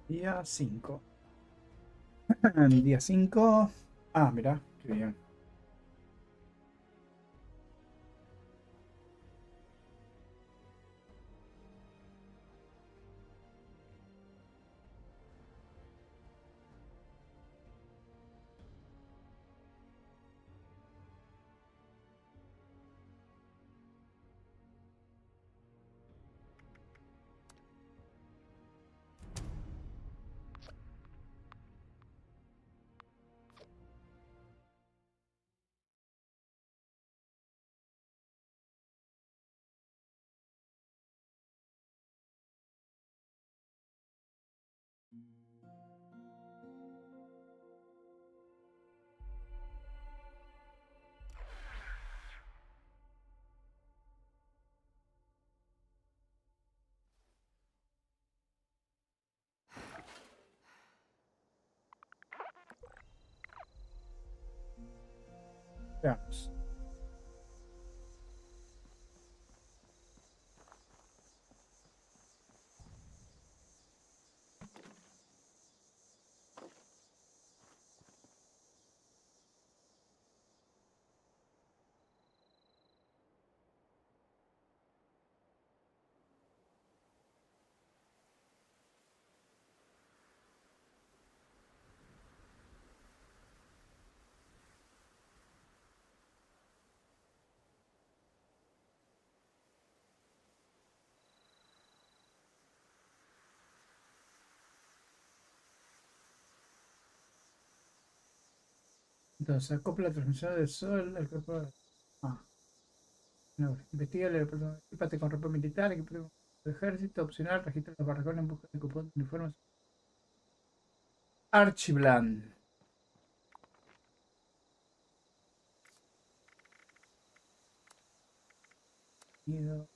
Día 5. Día 5. Ah, mira, qué bien. Veamos. Entonces, acopla la transmisión del sol al cuerpo. Ah, no. Investiga equipate con ropa militar, equipate con ejército, opcional, registra los barracones en busca de cupón de uniformes. Archibland. Ido.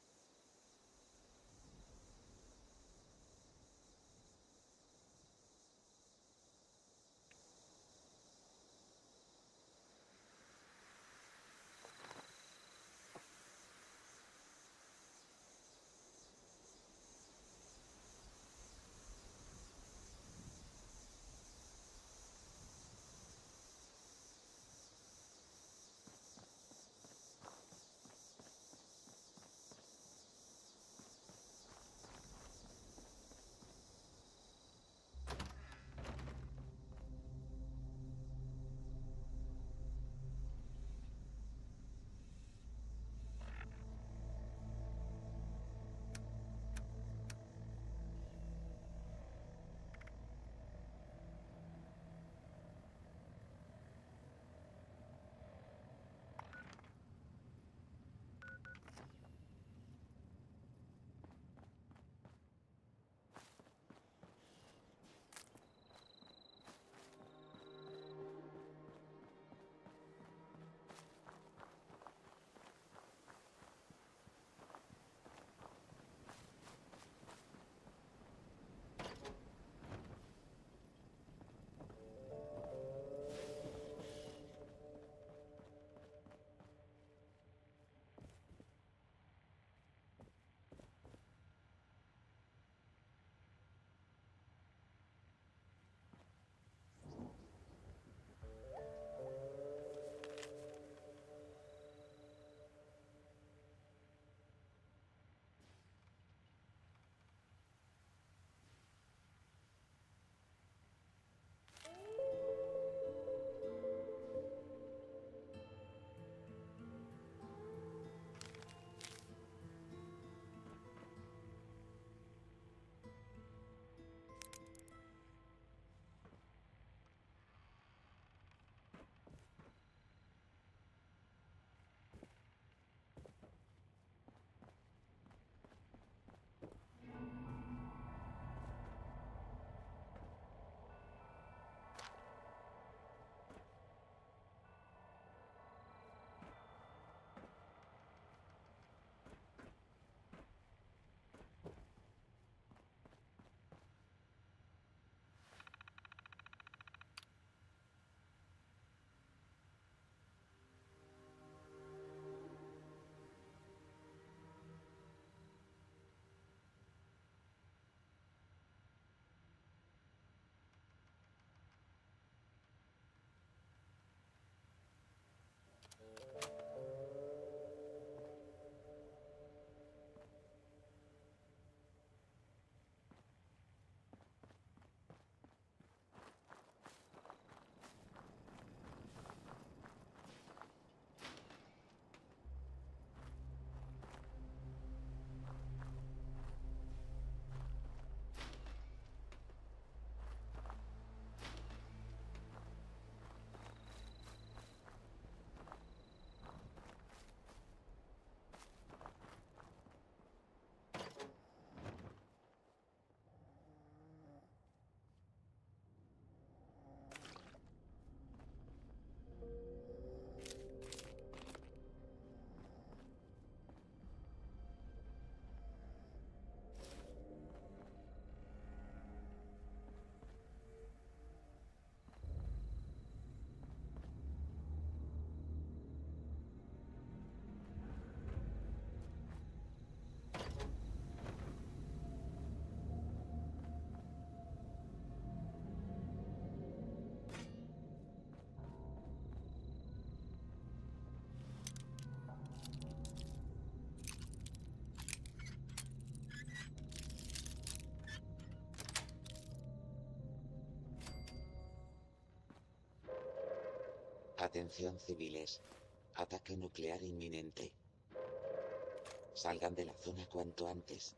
Atención civiles. Ataque nuclear inminente. Salgan de la zona cuanto antes.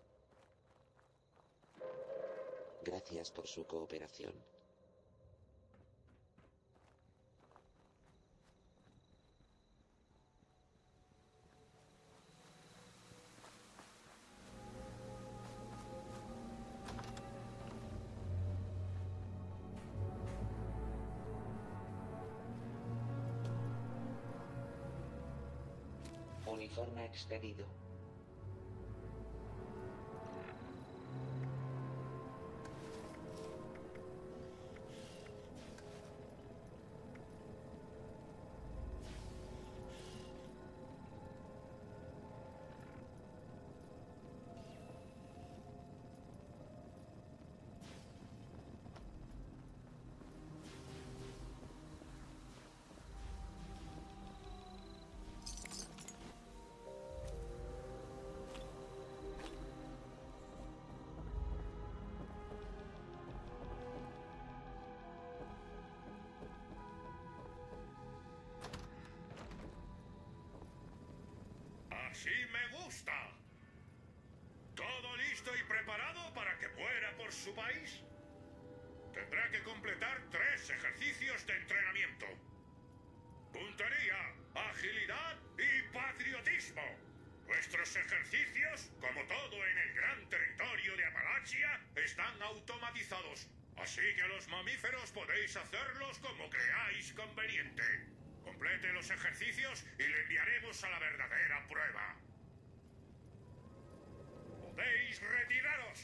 Gracias por su cooperación. Uniforme expedido. ¡Así me gusta! ¿Todo listo y preparado para que muera por su país? Tendrá que completar 3 ejercicios de entrenamiento. Puntería, agilidad y patriotismo. Nuestros ejercicios, como todo en el gran territorio de Apalachia, están automatizados. Así que los mamíferos podéis hacerlos como creáis conveniente. Complete los ejercicios y le enviaremos a la verdadera prueba. ¡Podéis retiraros!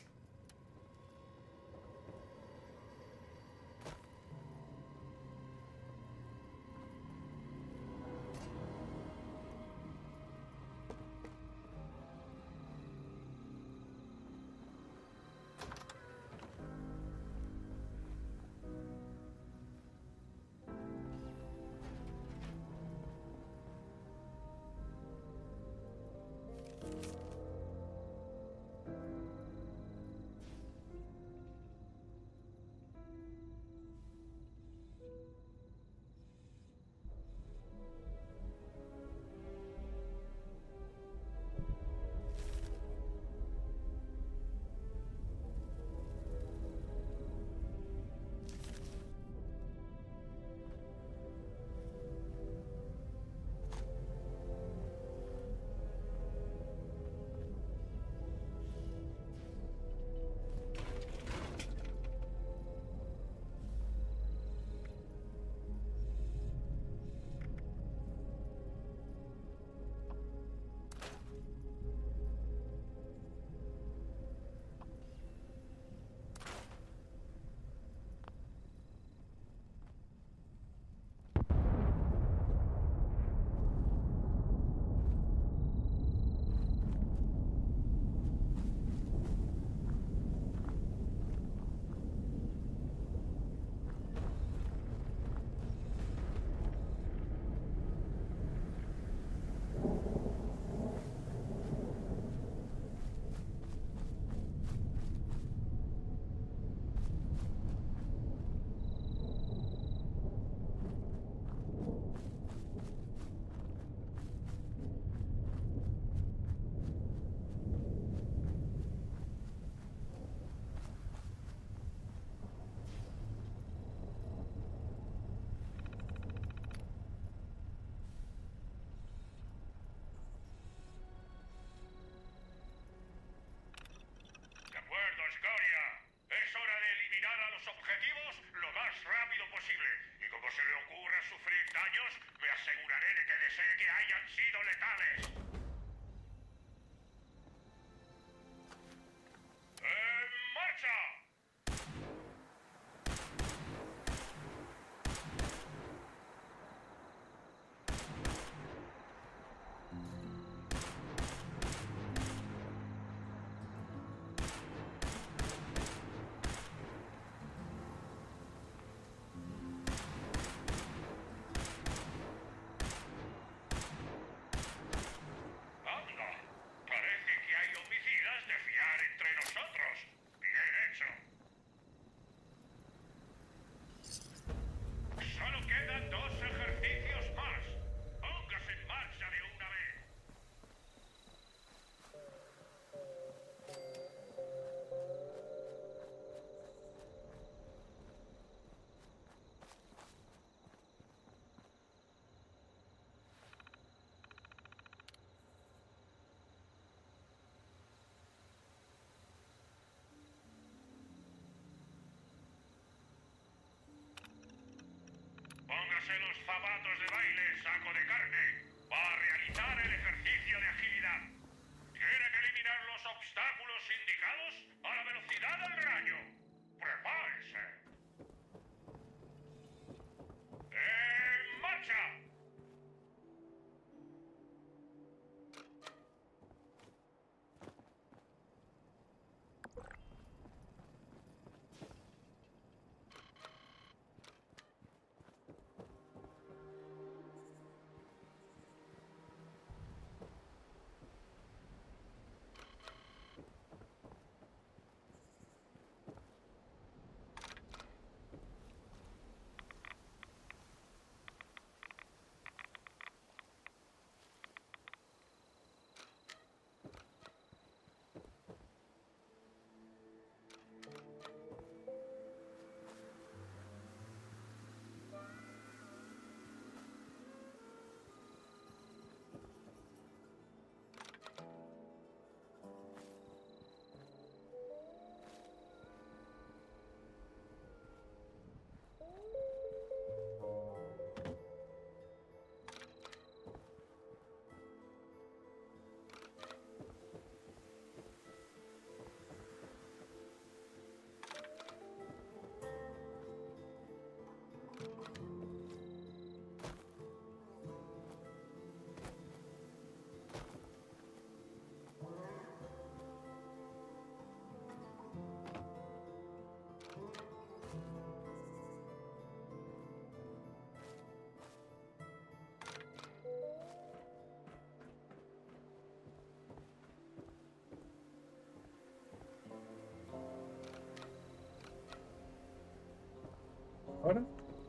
Ahora.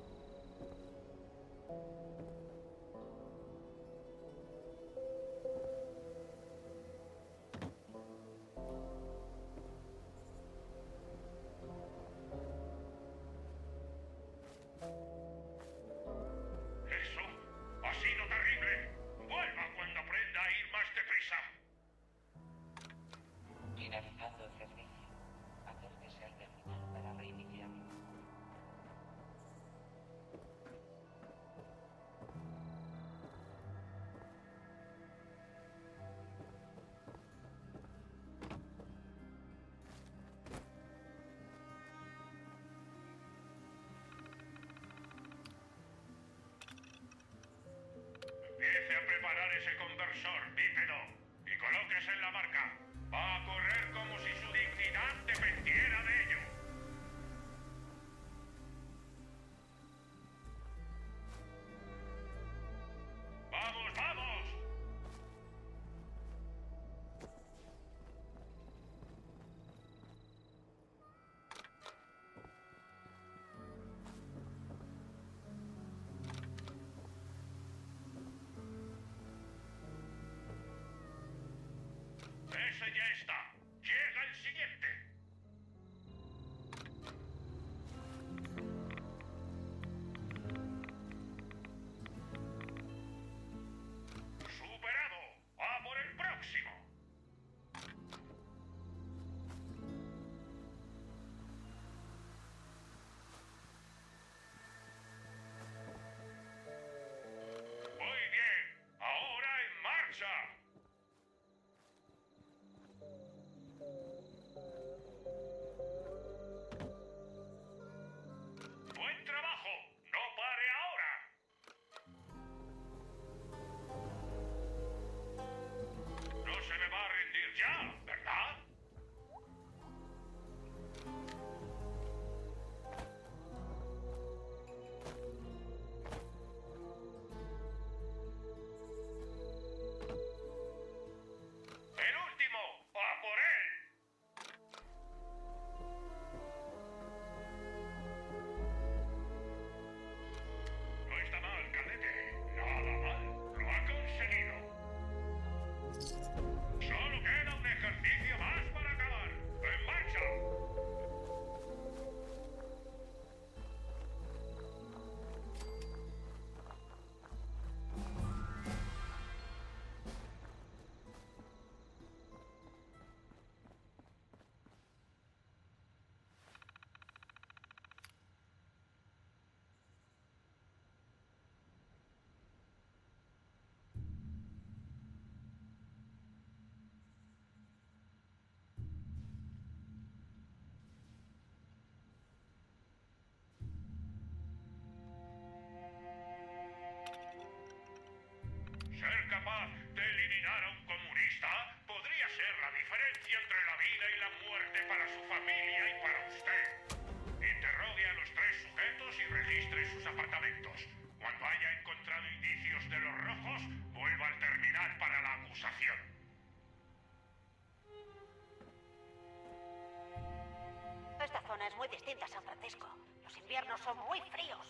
Eso ha sido terrible. Vuelva cuando aprenda a ir más deprisa. Finalizando el servicio. Acérquese al terminal para reiniciarlo. Empiece a preparar ese conversor bípedo y colóquese en la marca. Va a correr como si su dignidad dependiera de ello. ¡Vamos, vamos! Ese ya está. Llega el siguiente. Superado. ¡Va por el próximo! Muy bien. Ahora en marcha. ¡Buen trabajo! ¡No pare ahora! No se me va a rendir ya, ¿verdad? ¡El último! ¡A por él! No está mal, cadete. Nada mal. Lo ha conseguido. Solo queda un ejercicio más para acabar. ¡En marcha! Ser capaz de eliminar a un comunista podría ser la diferencia entre la vida y la muerte para su familia y para usted. Interrogue a los 3 sujetos y registre sus apartamentos. Cuando haya encontrado indicios de los rojos, vuelva al terminal para la acusación. Esta zona es muy distinta a San Francisco. Los inviernos son muy fríos.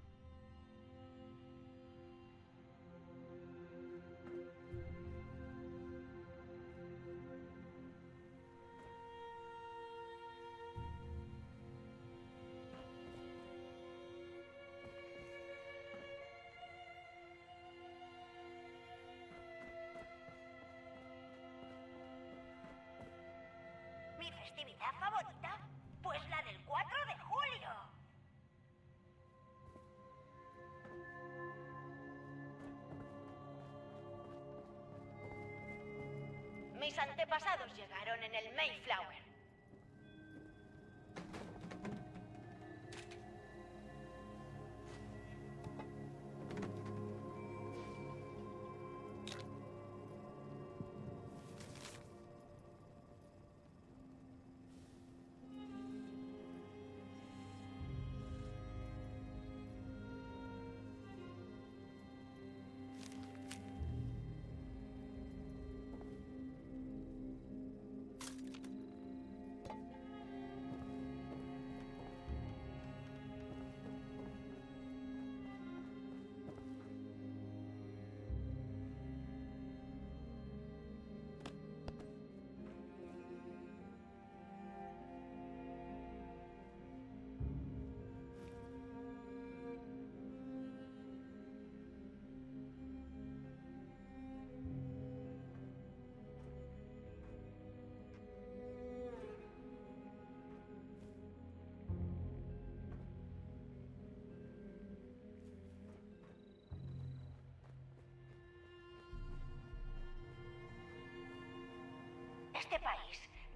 ¿Mi festividad favorita? Pues la del 4 de julio. Mis antepasados llegaron en el Mayflower.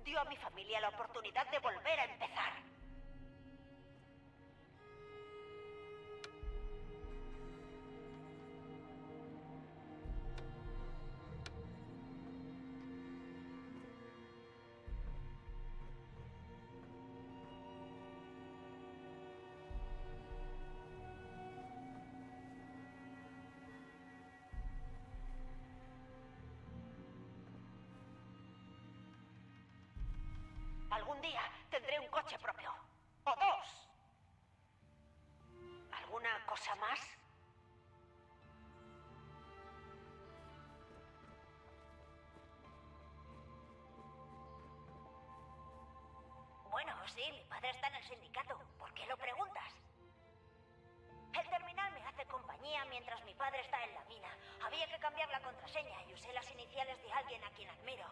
dio a mi familia la oportunidad de volver a empezar. Algún día tendré un coche propio. O dos. ¿Alguna cosa más? Bueno, sí, mi padre está en el sindicato. ¿Por qué lo preguntas? El terminal me hace compañía mientras mi padre está en la mina. Había que cambiar la contraseña y usé las iniciales de alguien a quien admiro.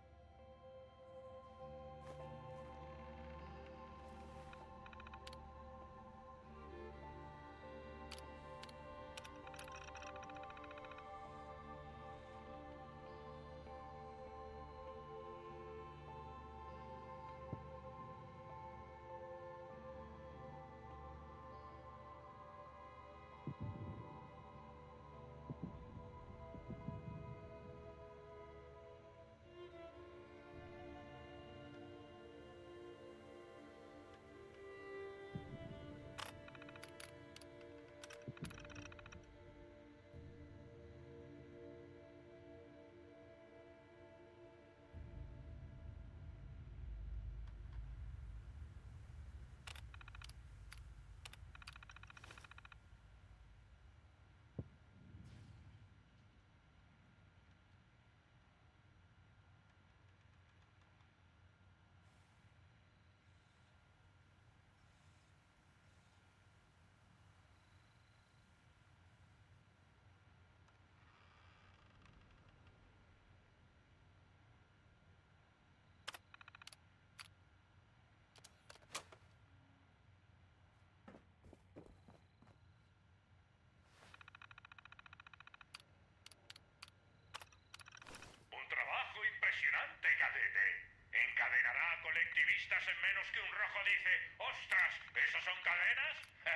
Un trabajo impresionante, cadete. ¿Encadenará a colectivistas en menos que un rojo dice, ¡ostras! ¿Esos son cadenas?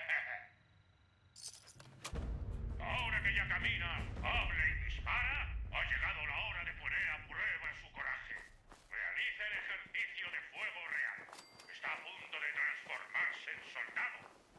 Ahora que ya camina, habla y dispara, ha llegado la hora de poner a prueba su coraje. Realiza el ejercicio de fuego real. Está a punto de transformarse en soldado.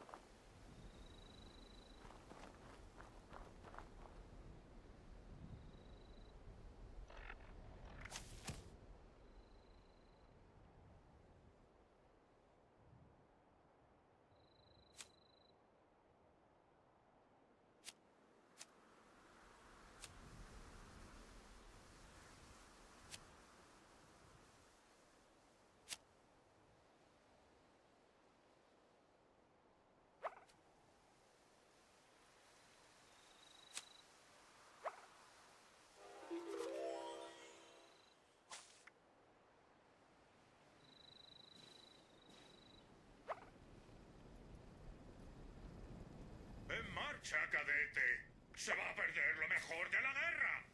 ¡En marcha, cadete! ¡Se va a perder lo mejor de la guerra!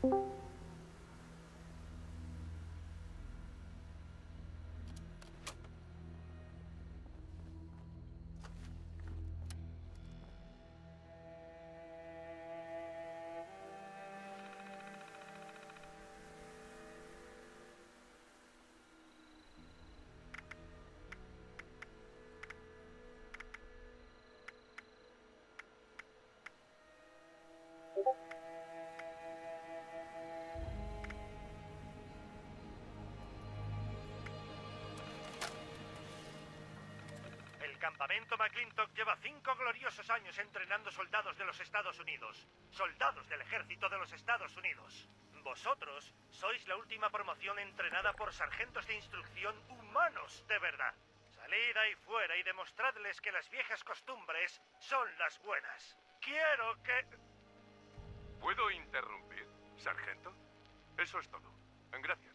El campamento McClintock lleva 5 gloriosos años entrenando soldados de los Estados Unidos. Soldados del ejército de los Estados Unidos. Vosotros sois la última promoción entrenada por sargentos de instrucción humanos de verdad. Salid ahí fuera y demostradles que las viejas costumbres son las buenas. Quiero que... ¿Puedo interrumpir, sargento? Eso es todo. Gracias.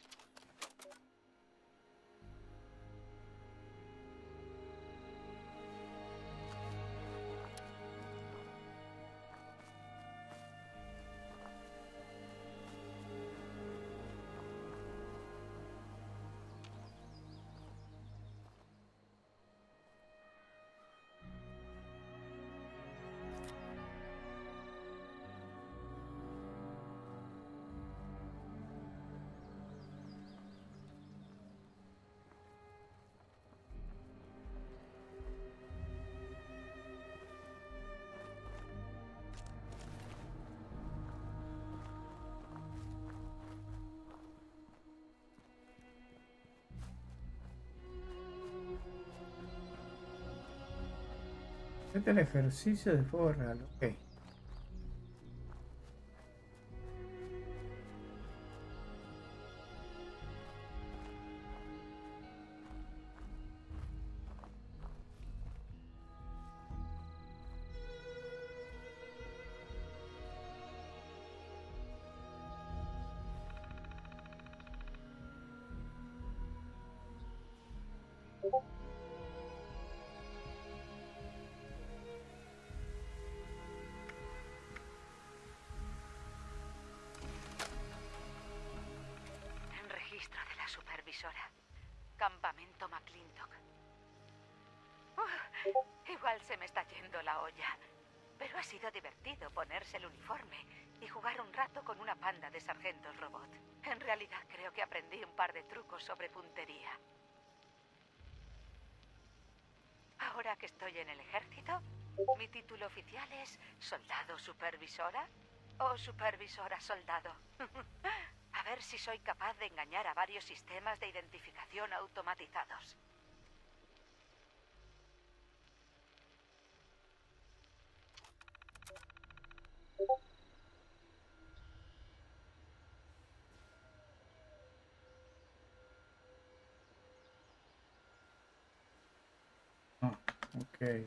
Este es el ejercicio de fuego real, ok. Registro de la supervisora. Campamento McClintock. Igual se me está yendo la olla. Pero ha sido divertido ponerse el uniforme y jugar un rato con una panda de sargentos robot. En realidad creo que aprendí un par de trucos sobre puntería. Ahora que estoy en el ejército, mi título oficial es soldado supervisora o supervisora soldado. A ver si soy capaz de engañar a varios sistemas de identificación automatizados. Ah, ok.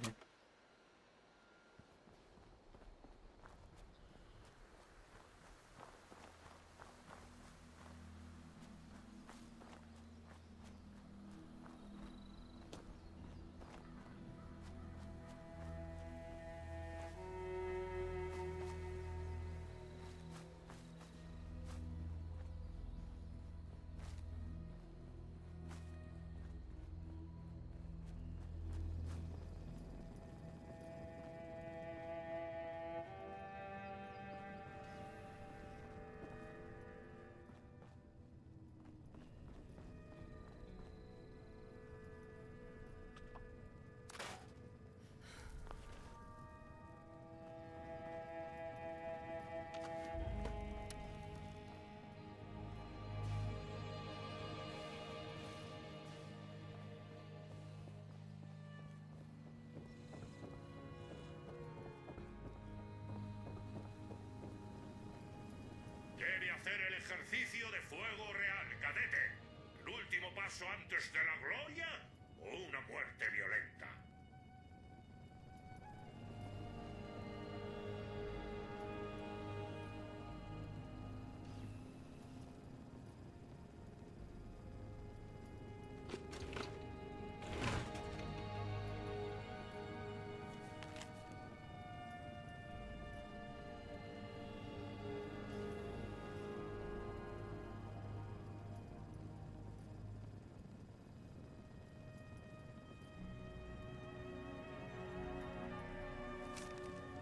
Debe hacer el ejercicio de fuego real, cadete. El último paso antes de la gloria o una muerte violenta.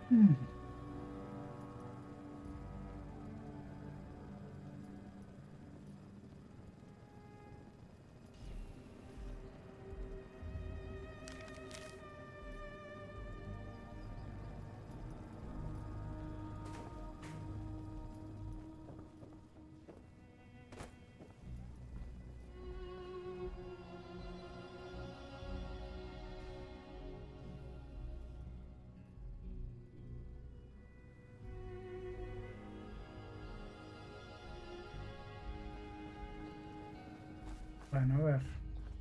Mm. Bueno, a ver.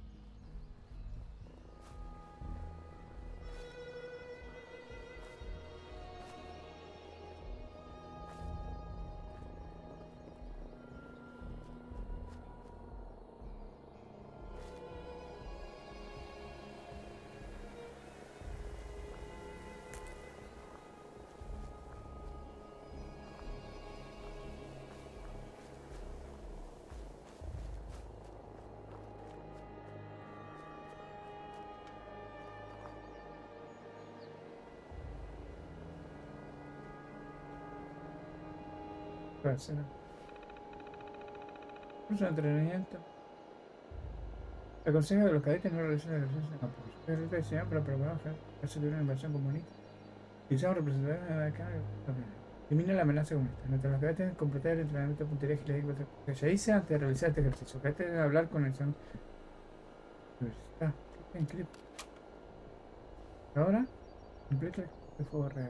Puede ser. Curso de entrenamiento. Aconseja que los cadetes no realicen ejercicios en apoyo. Es ruta diseñada para preparar que se una inversión comunista. Quizá un representante de acá. Elimina la amenaza comunista. Mientras los cadetes deben completar el entrenamiento de puntería, agilidad y que se hice antes de realizar este ejercicio. Los cadetes deben hablar con el examen. Ah, sí, en clip. Ahora, completa el fuego real.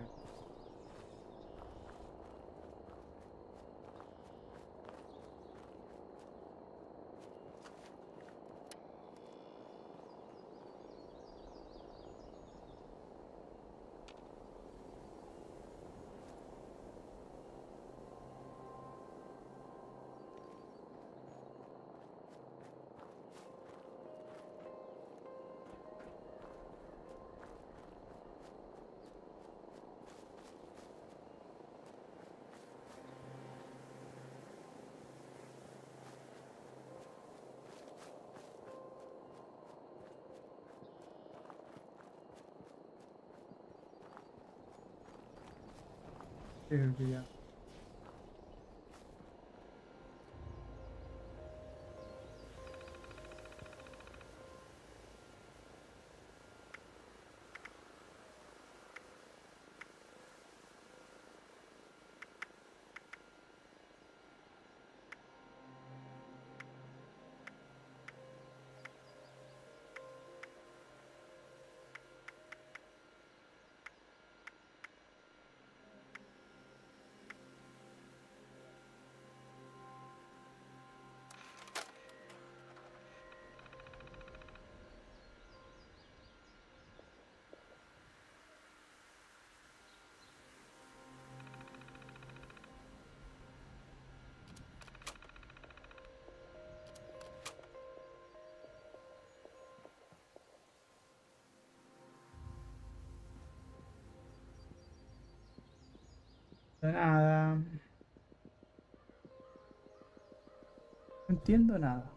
Creo que ya. De nada. No entiendo nada.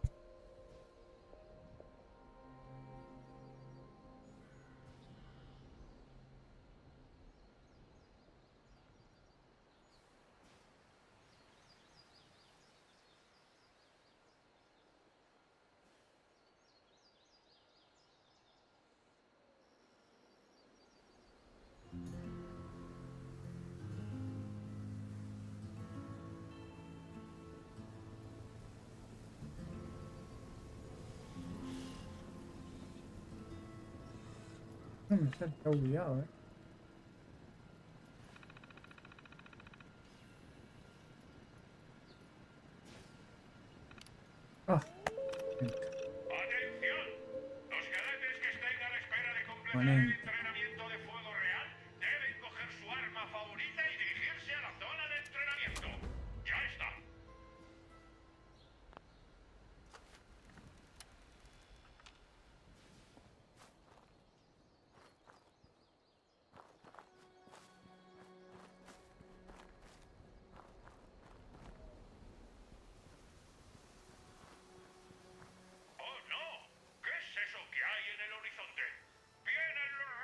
No me sale, está obligado, Ah, gente. ¡Atención! Los cadetes que estén a la espera de completar el Ponente. entrenamiento de fuego real deben coger su arma favorita y dirigirse a la zona de entrenamiento. ¡Ya está! ¡Oh, no! ¿Qué es eso que hay en el horizonte? ¡Vienen los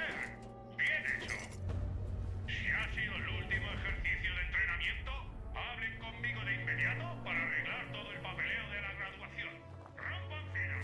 Bien hecho. Si ha sido el último ejercicio de entrenamiento, hablen conmigo de inmediato para arreglar todo el papeleo de la graduación. Rompan filas.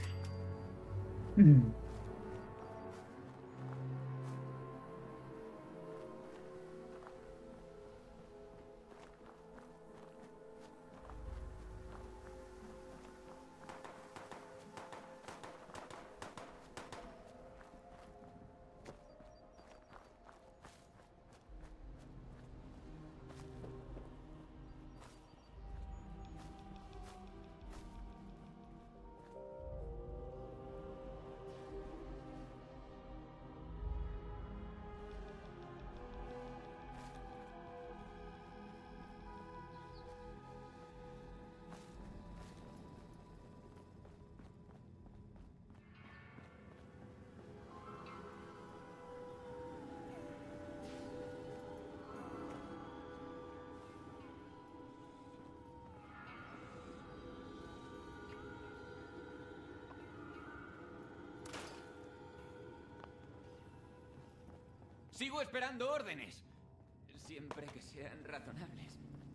Sigo esperando órdenes. Siempre que sean razonables.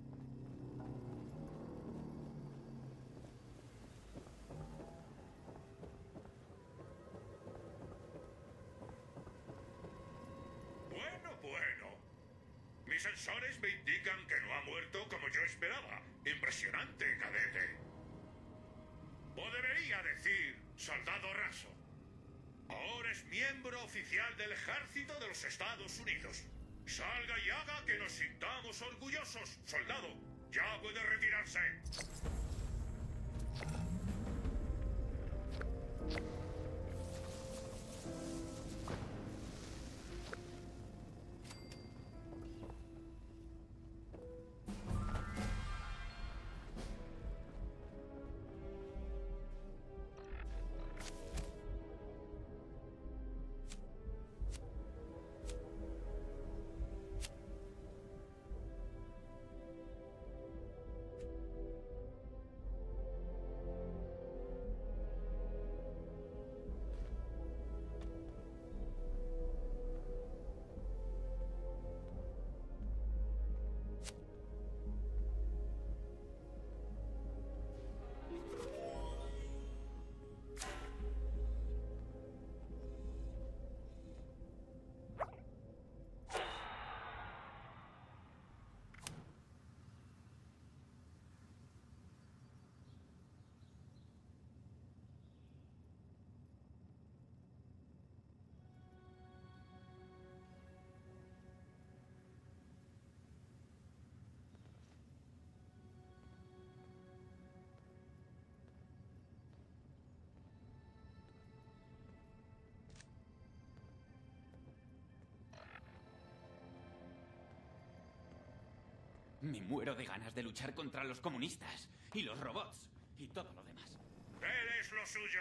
Bueno. Mis sensores me indican que no ha muerto como yo esperaba. Impresionante, cadete. O debería decir, soldado raso. Ahora es miembro oficial del ejército de los Estados Unidos. Salga y haga que nos sintamos orgullosos, soldado. Ya puede retirarse. Me muero de ganas de luchar contra los comunistas y los robots y todo lo demás. Él es lo suyo.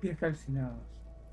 Pies calcinados.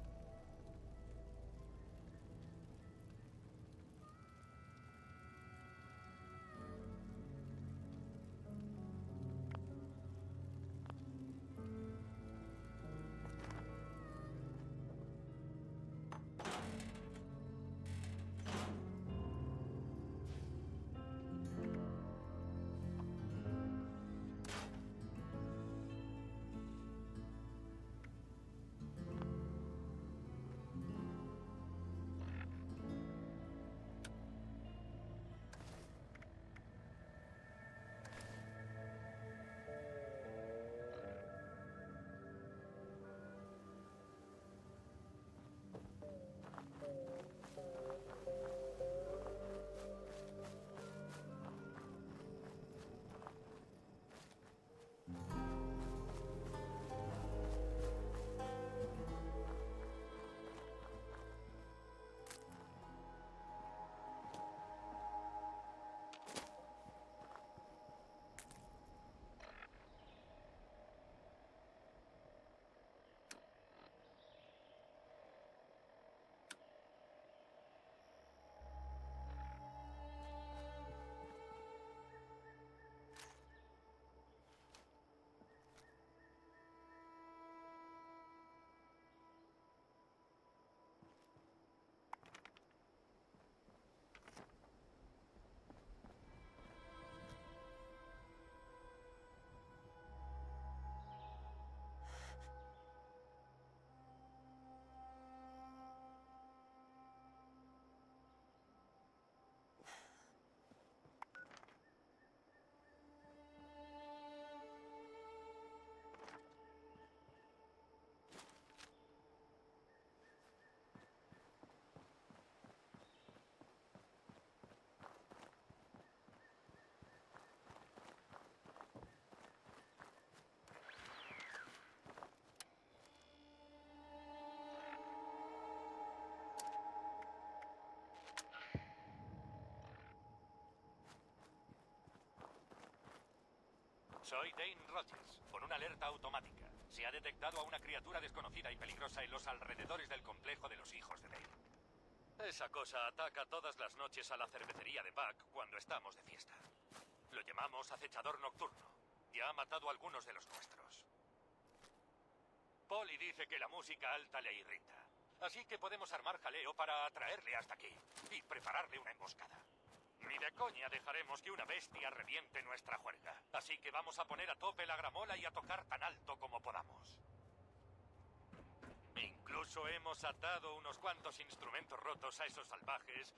Soy Dane Rogers, con una alerta automática. Se ha detectado a una criatura desconocida y peligrosa en los alrededores del complejo de los hijos de Dane. Esa cosa ataca todas las noches a la cervecería de Buck cuando estamos de fiesta. Lo llamamos acechador nocturno. Ya ha matado a algunos de los nuestros. Polly dice que la música alta le irrita. Así que podemos armar jaleo para atraerle hasta aquí y prepararle una emboscada. Ni de coña dejaremos que una bestia reviente nuestra juerga. Así que vamos a poner a tope la gramola y a tocar tan alto como podamos. Incluso hemos atado unos cuantos instrumentos rotos a esos salvajes.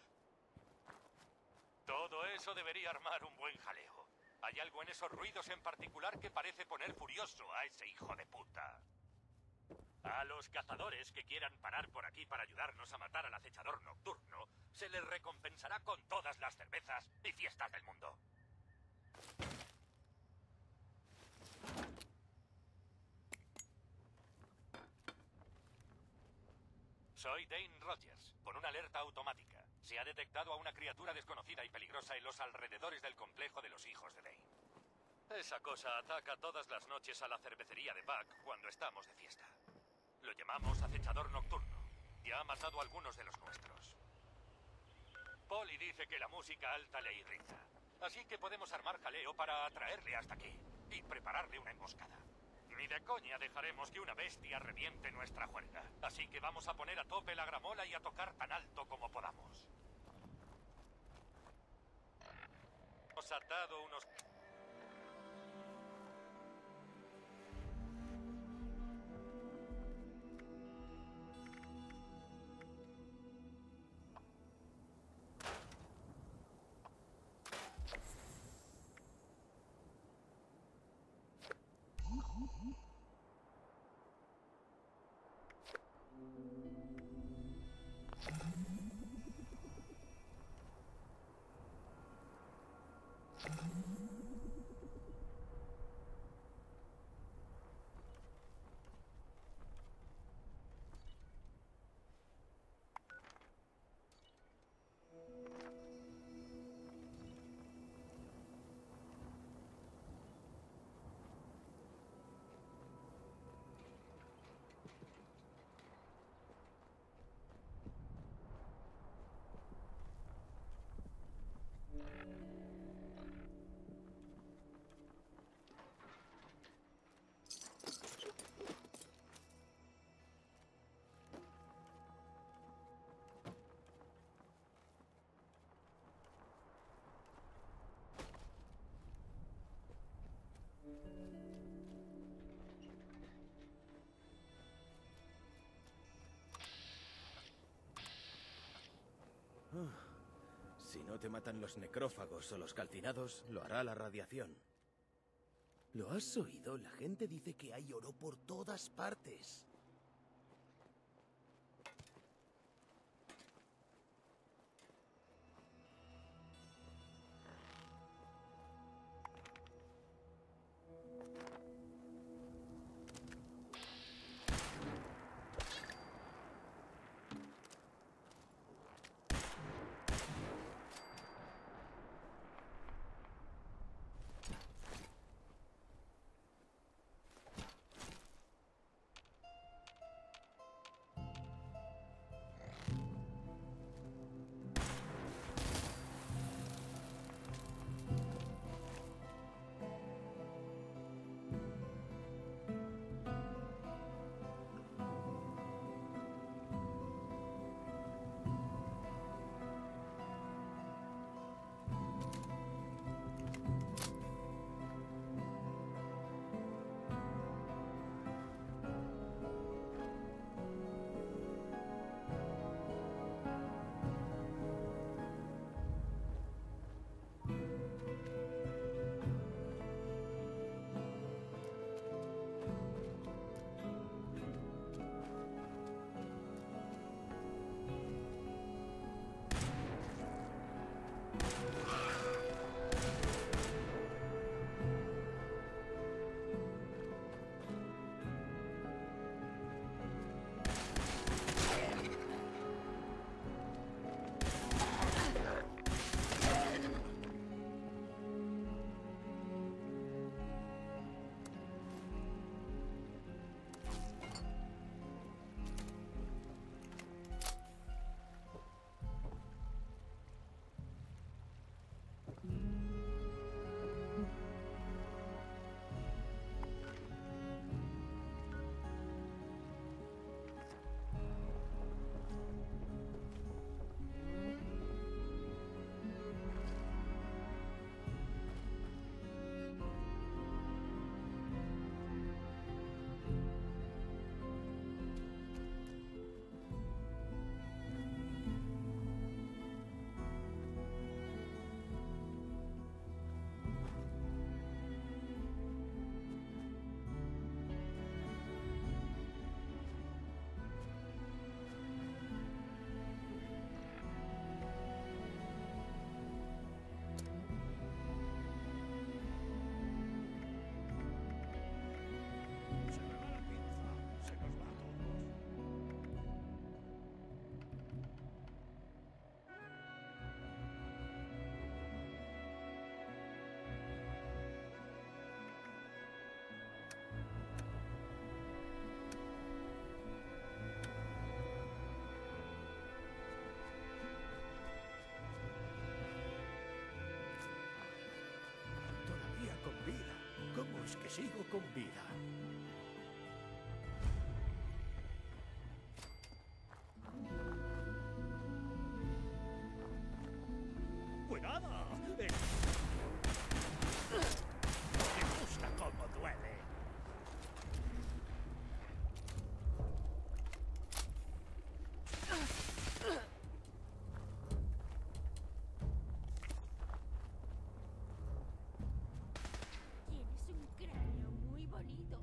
Todo eso debería armar un buen jaleo. Hay algo en esos ruidos en particular que parece poner furioso a ese hijo de puta. A los cazadores que quieran parar por aquí para ayudarnos a matar al acechador nocturno, se les recompensará con todas las cervezas y fiestas del mundo. Soy Dane Rogers, con una alerta automática. Se ha detectado a una criatura desconocida y peligrosa en los alrededores del complejo de los hijos de Dane. Esa cosa ataca todas las noches a la cervecería de Buck cuando estamos de fiesta. Lo llamamos acechador nocturno. Ya ha matado a algunos de los nuestros. Polly dice que la música alta le irrita. Así que podemos armar jaleo para atraerle hasta aquí y prepararle una emboscada. Ni de coña dejaremos que una bestia reviente nuestra juerga. Así que vamos a poner a tope la gramola y a tocar tan alto como podamos. Hemos atado unos... Si no te matan los necrófagos o los calcinados, lo hará la radiación. ¿Lo has oído? La gente dice que hay oro por todas partes. ¿Cómo es que sigo con vida? ¡Cuidado! ¡Me gusta cómo duele! Tienes un cráneo muy bonito.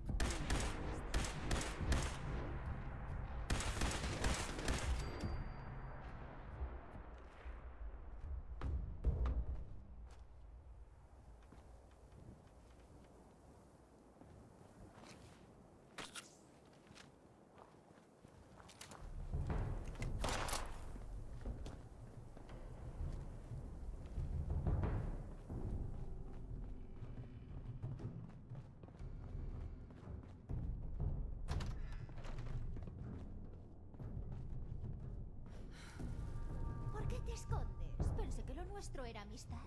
¿Por qué te escondes? Pensé que lo nuestro era amistad.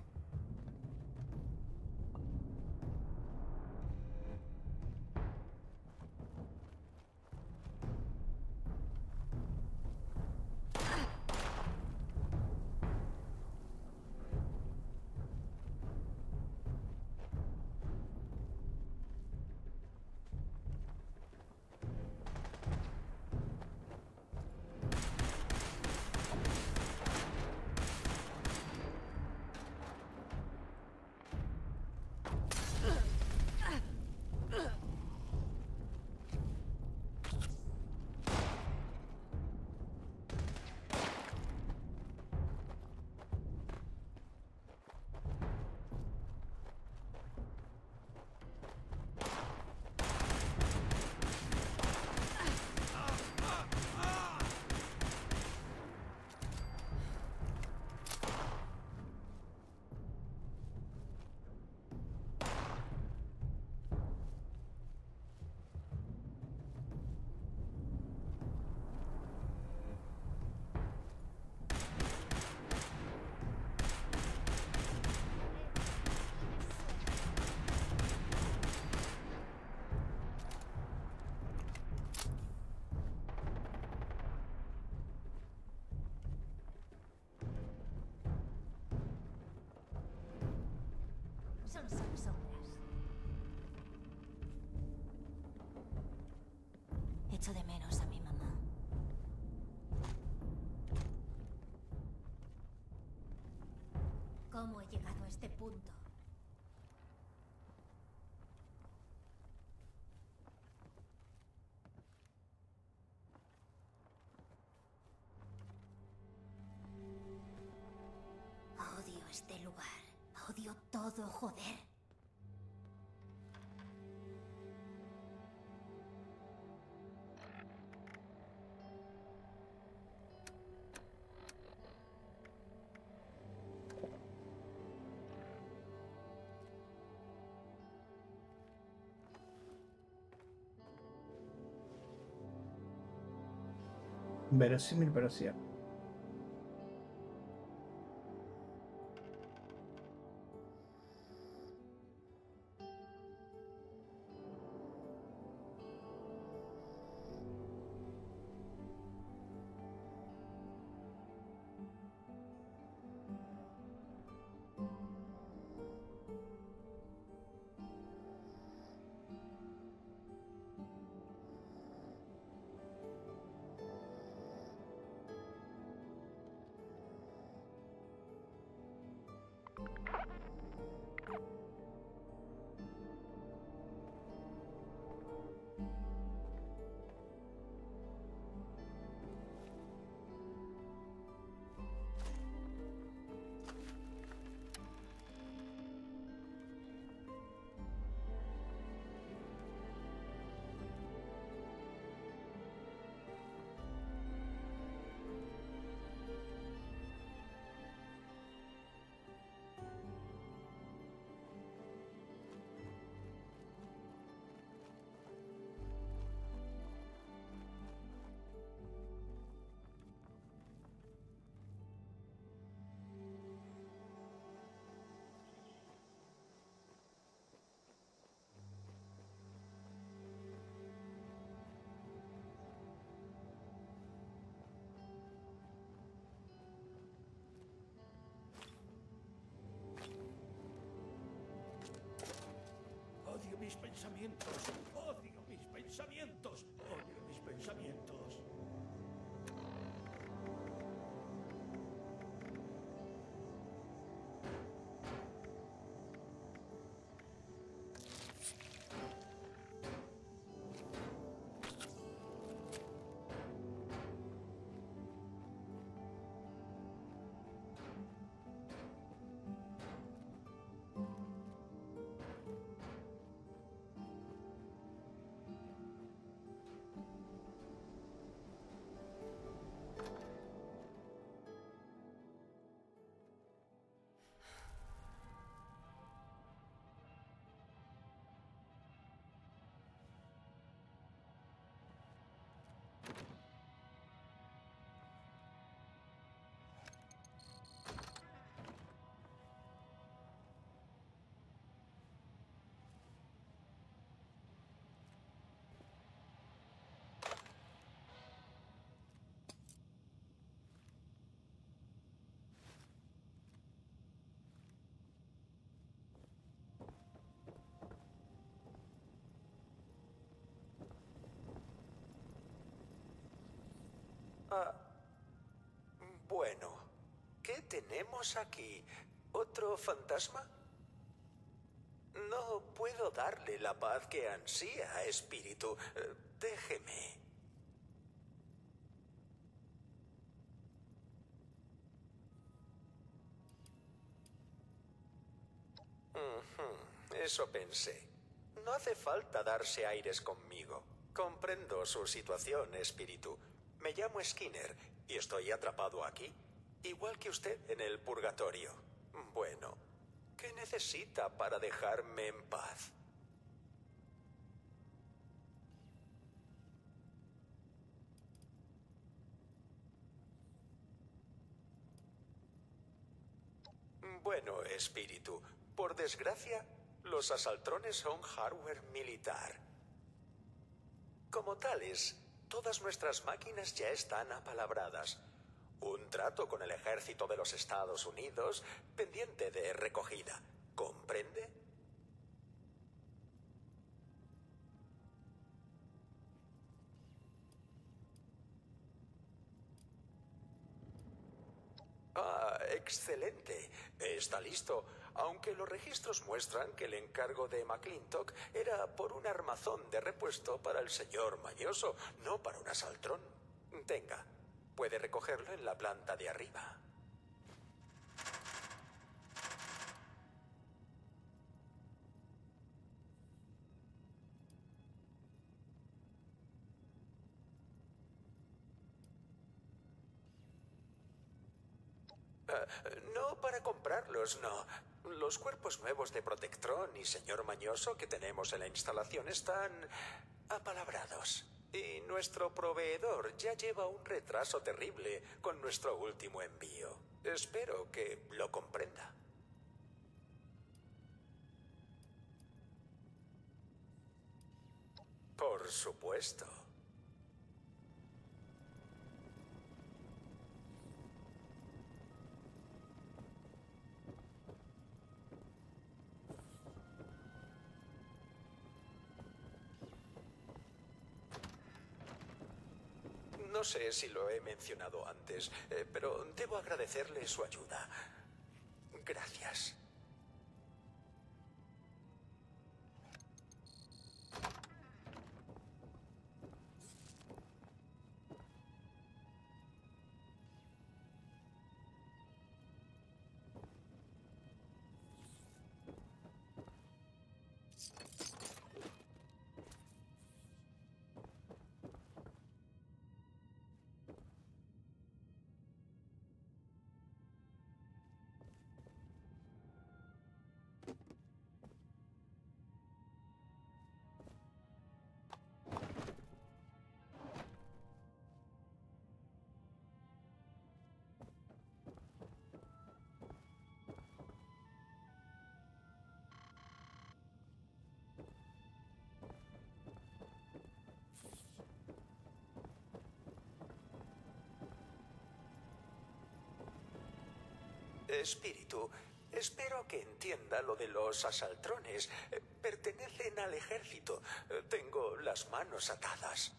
son solo sombras. Echo de menos a mi mamá. ¿Cómo he llegado a este punto? Odio este lugar. Odio todo, joder. Verosímil pero cierto. Odio mis pensamientos. Odio mis pensamientos. Odio mis pensamientos. Ah, bueno, ¿qué tenemos aquí? ¿Otro fantasma? No puedo darle la paz que ansía, espíritu. Déjeme. Eso pensé. No hace falta darse aires conmigo. Comprendo su situación, espíritu. Me llamo Skinner y estoy atrapado aquí, igual que usted en el purgatorio. Bueno, ¿qué necesita para dejarme en paz? Bueno, espíritu, por desgracia, los asaltrones son hardware militar. Como tales, todas nuestras máquinas ya están apalabradas. Un trato con el ejército de los Estados Unidos pendiente de recogida. ¿Comprende? excelente. Está listo, aunque los registros muestran que el encargo de McClintock era por un armazón de repuesto para el señor Mañoso, no para un asaltrón. Tenga, puede recogerlo en la planta de arriba. No para comprarlos, no. Los cuerpos nuevos de Protectron y señor Mañoso que tenemos en la instalación están apalabrados. Y nuestro proveedor ya lleva un retraso terrible con nuestro último envío. Espero que lo comprenda. Por supuesto. No sé si lo he mencionado antes, pero debo agradecerle su ayuda. Gracias. Espíritu, espero que entienda lo de los asaltrones. Pertenecen al ejército. Tengo las manos atadas.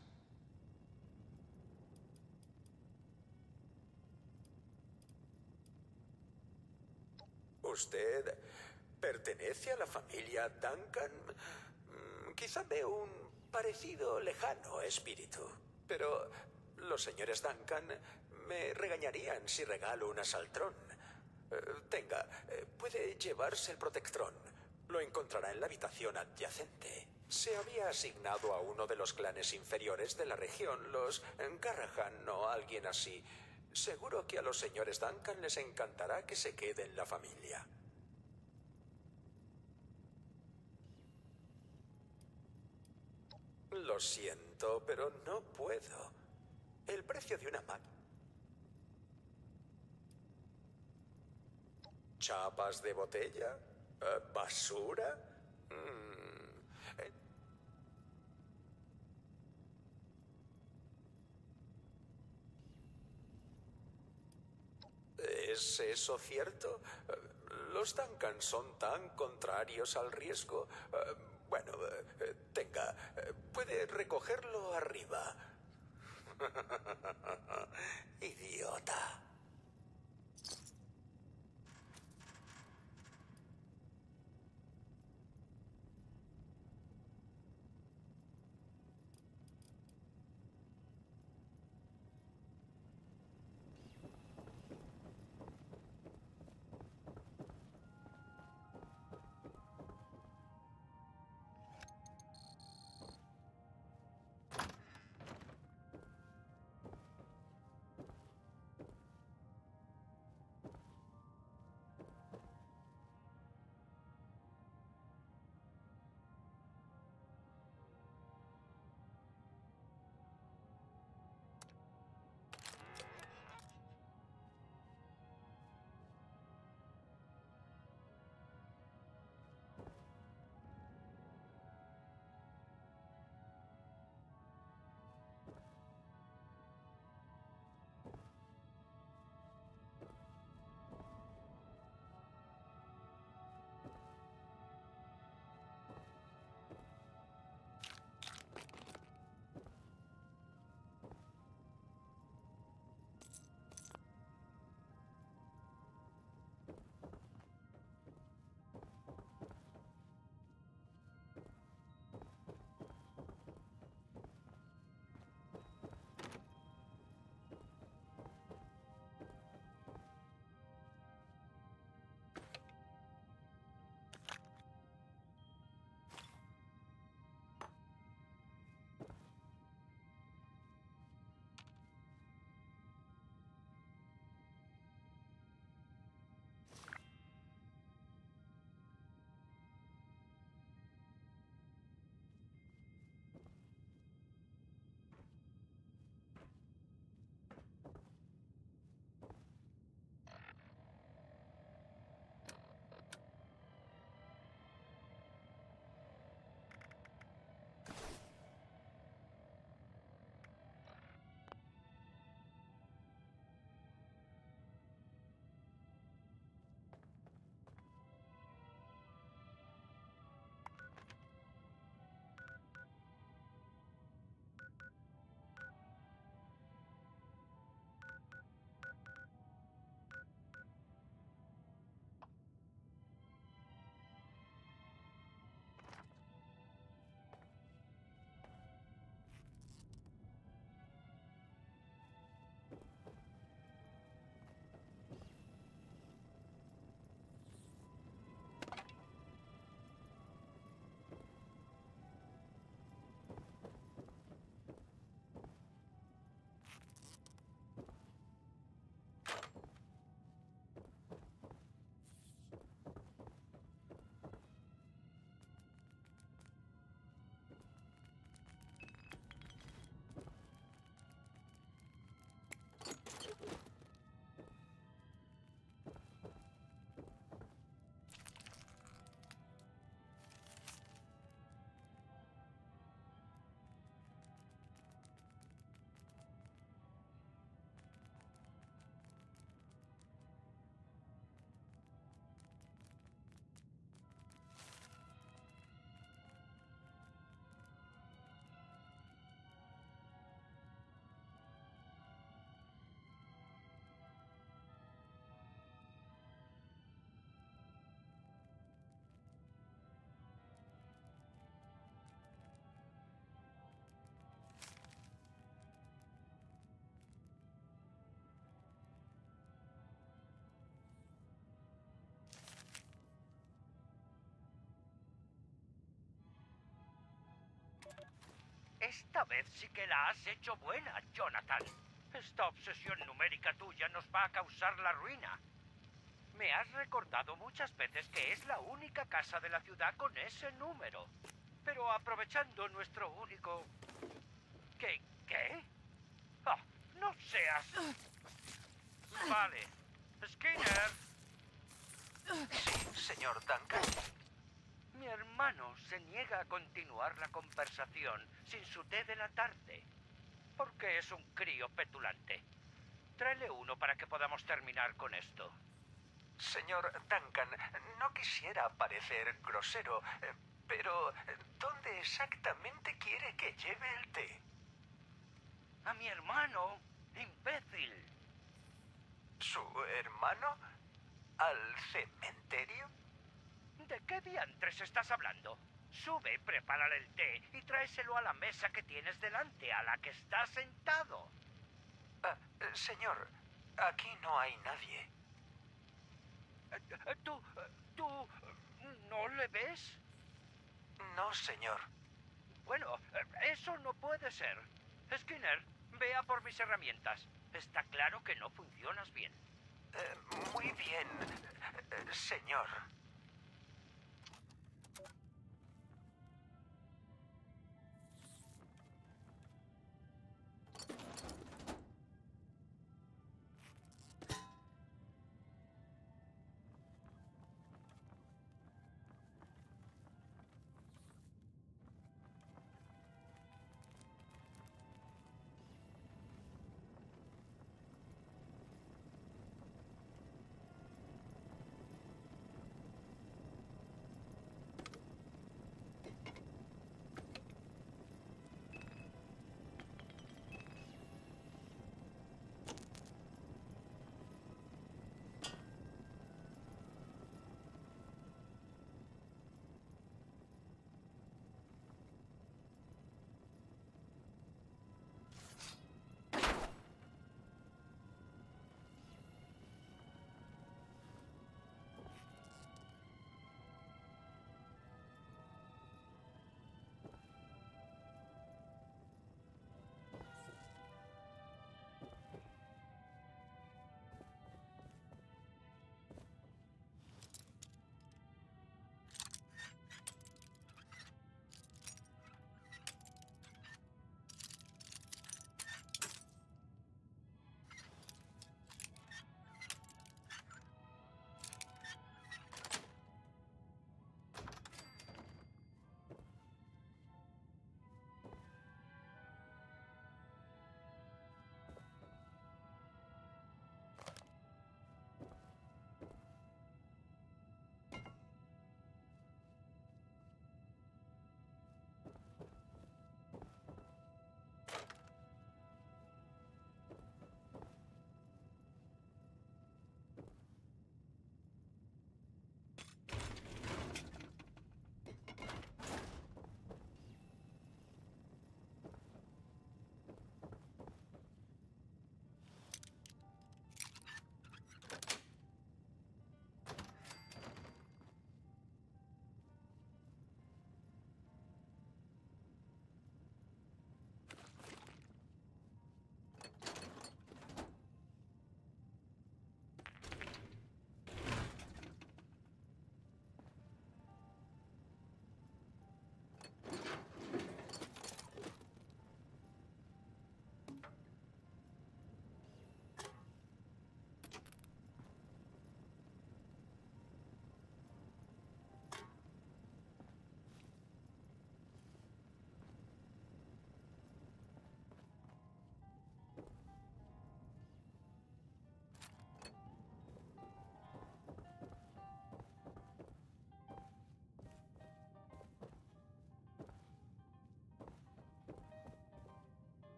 ¿Usted pertenece a la familia Duncan? Quizá veo un parecido lejano, Espíritu. Pero los señores Duncan me regañarían si regalo un asaltrón. Tenga, puede llevarse el Protectron. Lo encontrará en la habitación adyacente. Se había asignado a uno de los clanes inferiores de la región, los Garrahan o alguien así. Seguro que a los señores Duncan les encantará que se quede en la familia. Lo siento, pero no puedo. El precio de una máquina. ¿Chapas de botella? ¿Basura? ¿Es eso cierto? Los Duncan son tan contrarios al riesgo. Bueno, tenga, puede recogerlo arriba. Idiota. Esta vez sí que la has hecho buena, Jonathan. Esta obsesión numérica tuya nos va a causar la ruina. Me has recordado muchas veces que es la única casa de la ciudad con ese número. Pero aprovechando nuestro único... ¿Qué? Oh, no seas... Vale. Skinner. Sí, señor Duncan. Mi hermano se niega a continuar la conversación sin su té de la tarde. Porque es un crío petulante. Tráele uno para que podamos terminar con esto. Señor Duncan, no quisiera parecer grosero, pero ¿dónde exactamente quiere que lleve el té? A mi hermano, imbécil. ¿Su hermano? ¿Al cementerio? ¿De qué diantres estás hablando? Sube, prepárale el té y tráeselo a la mesa que tienes delante, a la que está sentado. Señor, aquí no hay nadie. ¿Tú no le ves? No, señor. Bueno, eso no puede ser. Skinner, ve a por mis herramientas. Está claro que no funcionas bien. Muy bien, señor.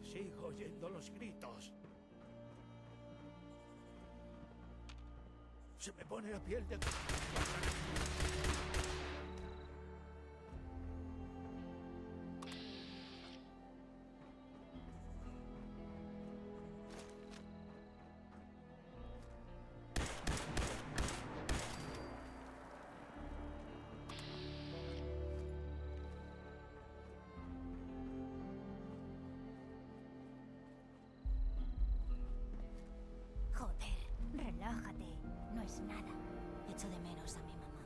Sigo oyendo los gritos. Se me pone la piel de... Joder, relájate. No es nada. Echo de menos a mi mamá.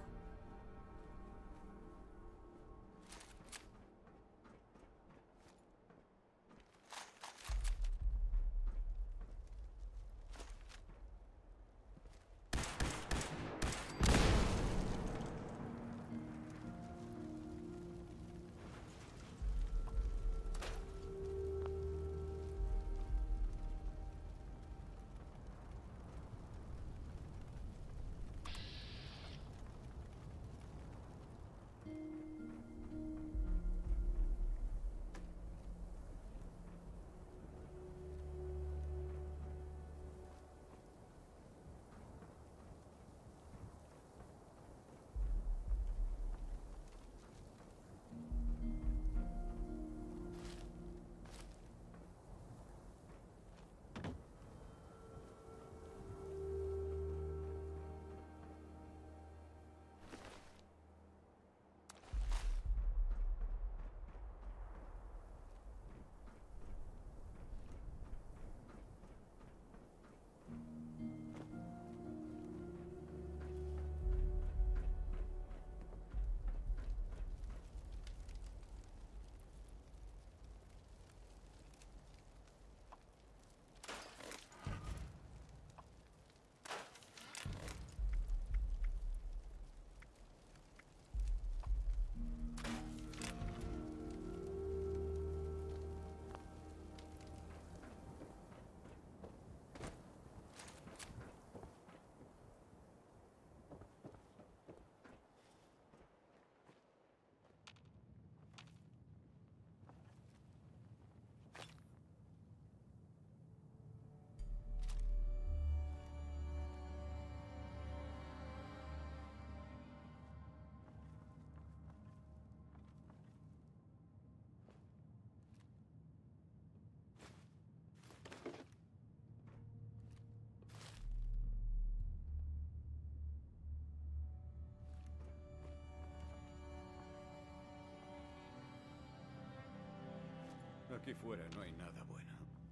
Aquí fuera no hay nada bueno.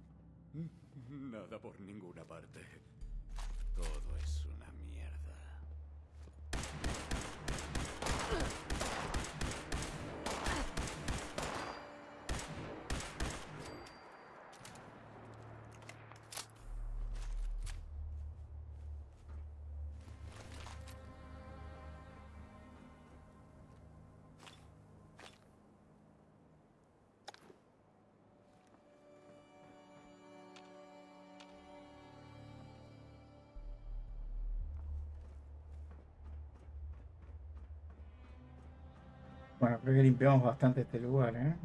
Nada por ninguna parte. Todo es una mierda. Bueno, creo que limpiamos bastante este lugar, ¿eh?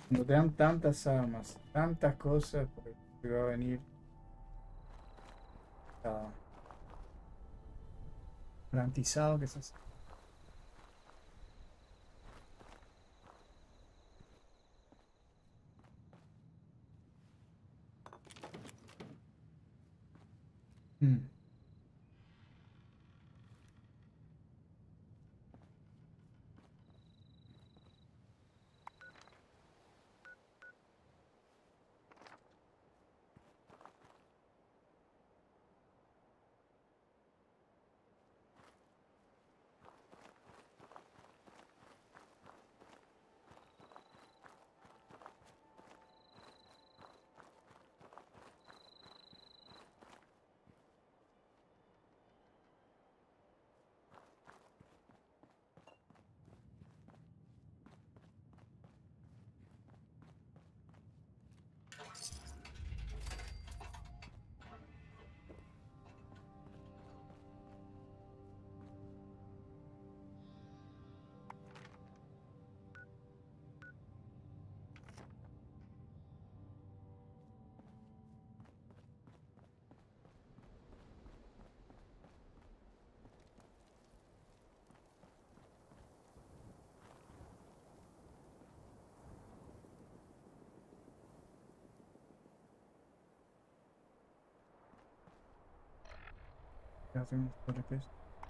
No te dan tantas armas, tantas cosas, porque va a venir garantizado que se hace. Ya hacemos por el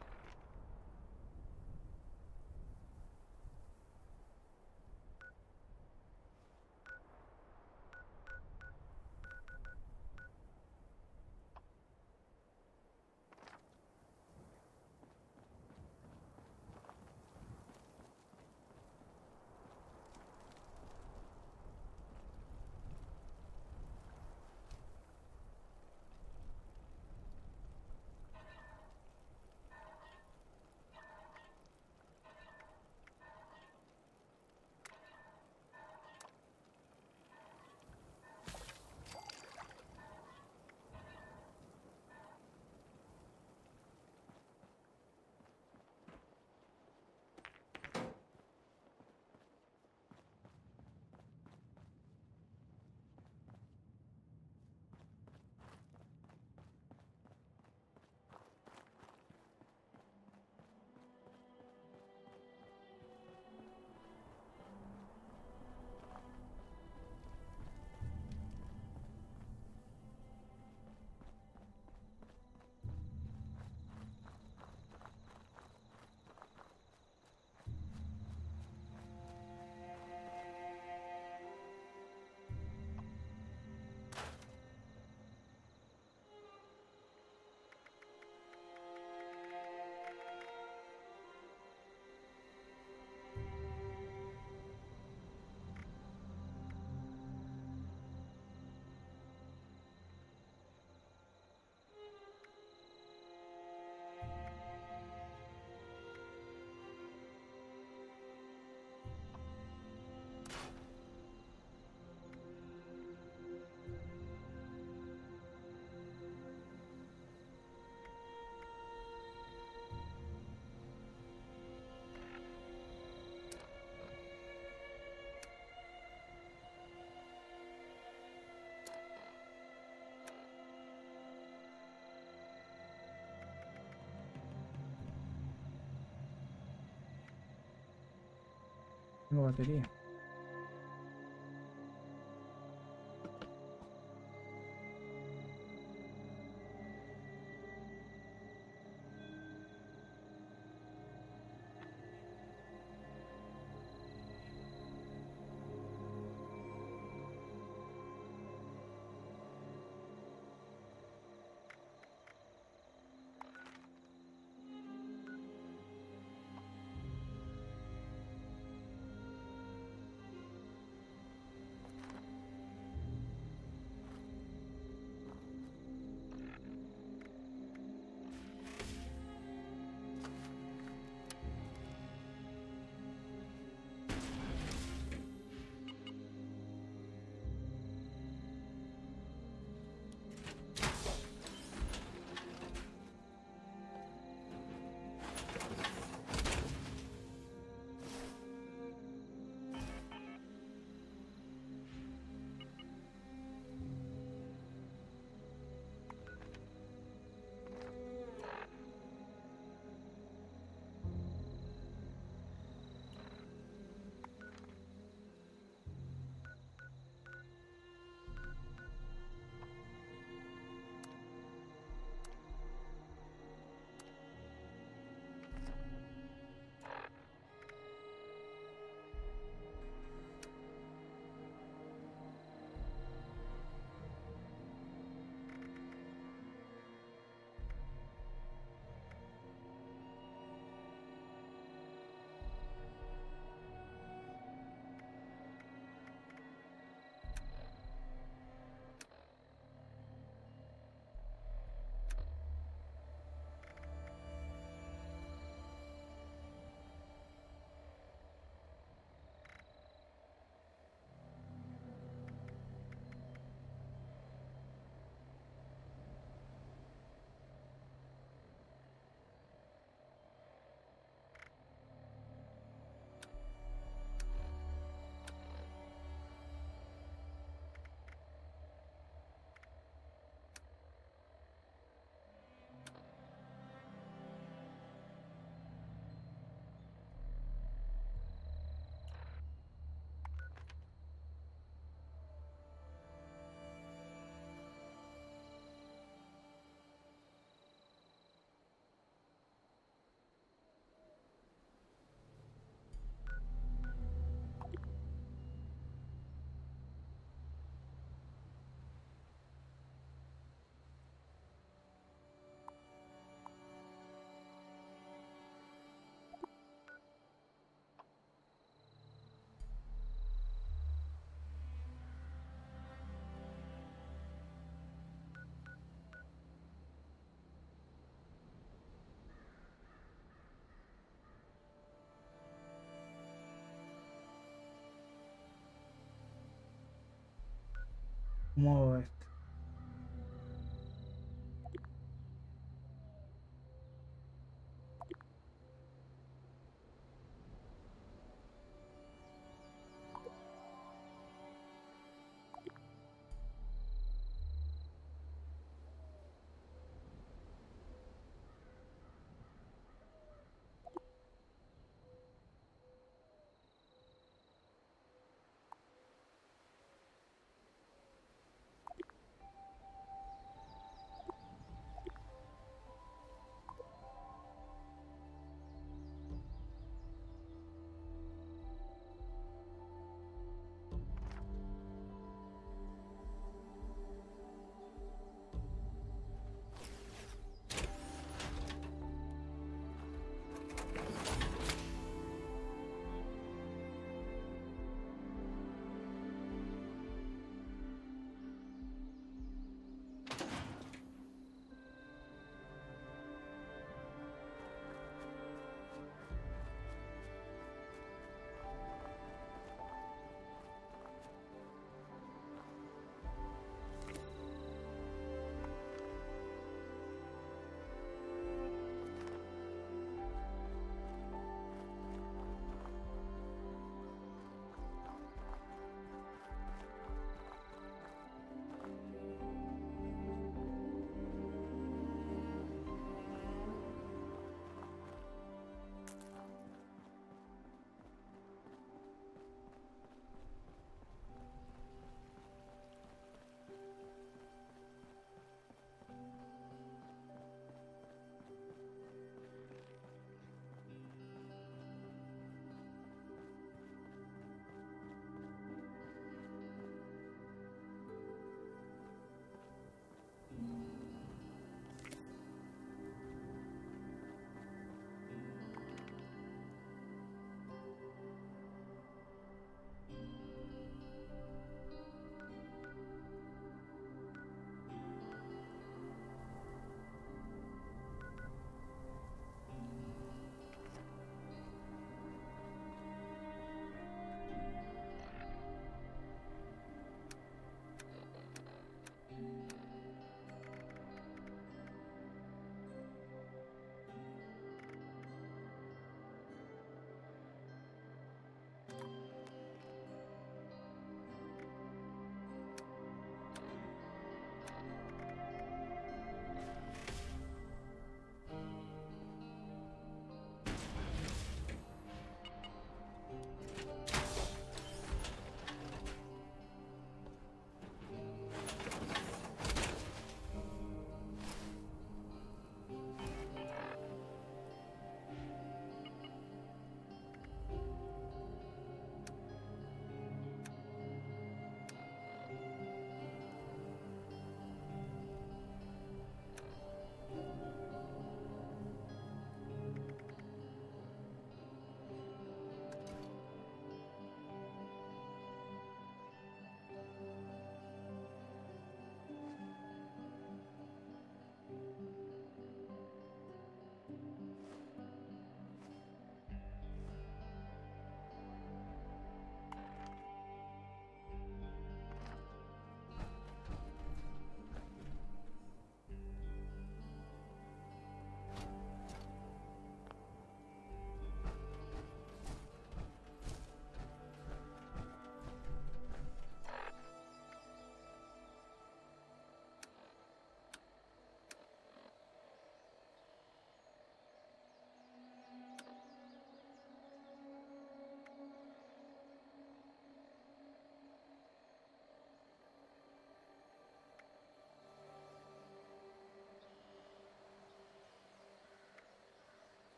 tengo batería. muevo esto.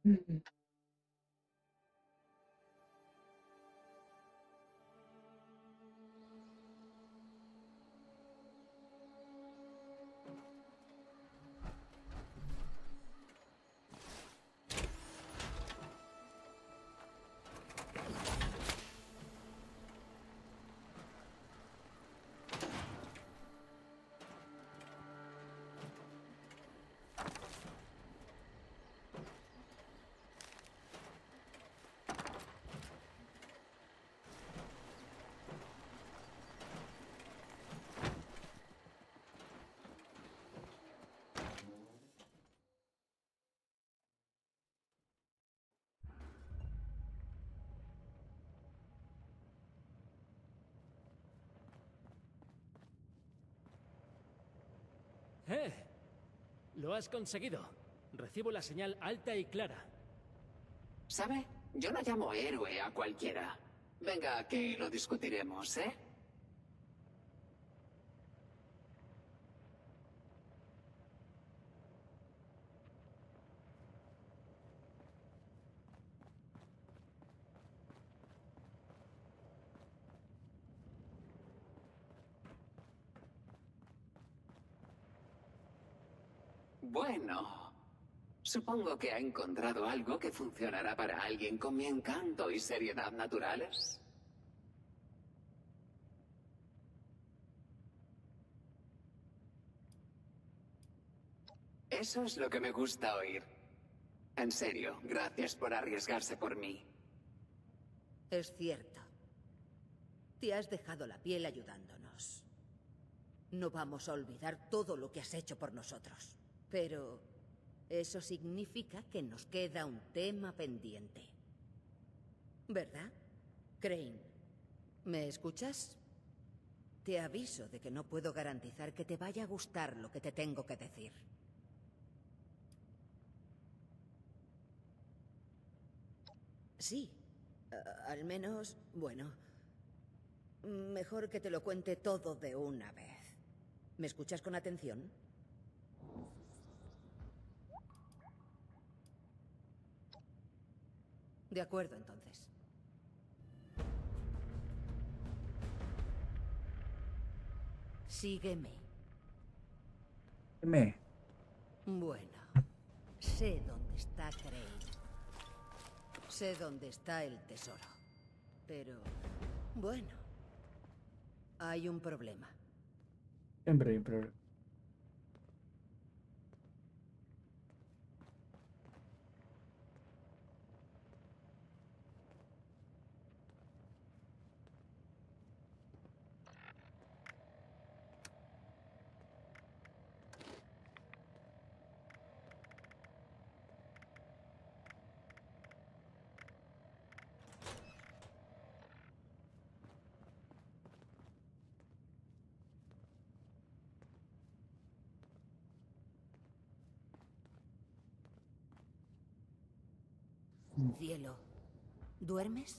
Mm. ¡Eh! Lo has conseguido. Recibo la señal alta y clara. ¿Sabe? Yo no llamo héroe a cualquiera. Venga, que lo discutiremos, ¿eh? Bueno, supongo que ha encontrado algo que funcionará para alguien con mi encanto y seriedad naturales. Eso es lo que me gusta oír. En serio, gracias por arriesgarse por mí. Es cierto. Te has dejado la piel ayudándonos. No vamos a olvidar todo lo que has hecho por nosotros. Pero eso significa que nos queda un tema pendiente. ¿Verdad? Crane, ¿me escuchas? Te aviso de que no puedo garantizar que te vaya a gustar lo que te tengo que decir. Sí, al menos, bueno, mejor que te lo cuente todo de una vez. ¿Me escuchas con atención? De acuerdo, entonces. Sígueme. Bueno, sé dónde está Crane. Sé dónde está el tesoro. Pero, bueno, hay un problema. Siempre hay un problema. Cielo, ¿duermes?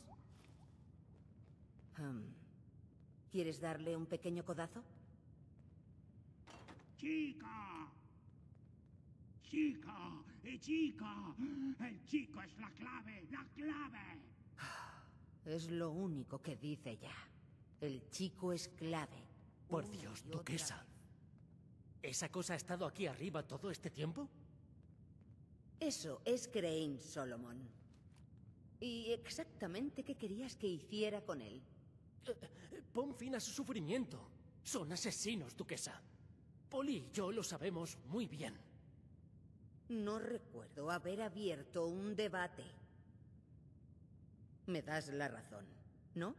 ¿Quieres darle un pequeño codazo? ¡Chica! ¡Chica! ¡Chica! El chico es la clave, la clave. Es lo único que dice ya. El chico es clave. Por Dios, duquesa. ¿Esa cosa ha estado aquí arriba todo este tiempo? Eso es Crane, Solomon. ¿Y exactamente qué querías que hiciera con él? Pon fin a su sufrimiento. Son asesinos, duquesa. Polly y yo lo sabemos muy bien. No recuerdo haber abierto un debate. Me das la razón, ¿no?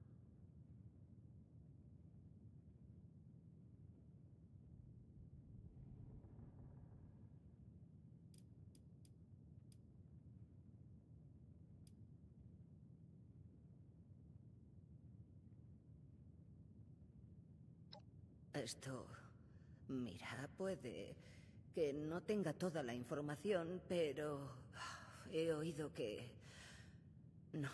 Esto... Mira, puede que no tenga toda la información, pero... he oído que... No.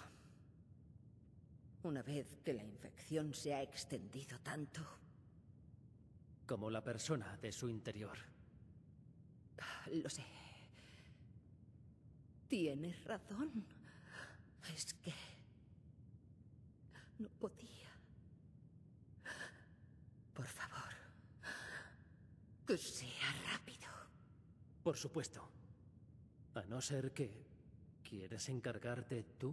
Una vez que la infección se ha extendido tanto... Como la persona de su interior. Lo sé. Tienes razón. Es que... no podía. Por favor. Que sea rápido. Por supuesto. A no ser que... ¿quieres encargarte tú?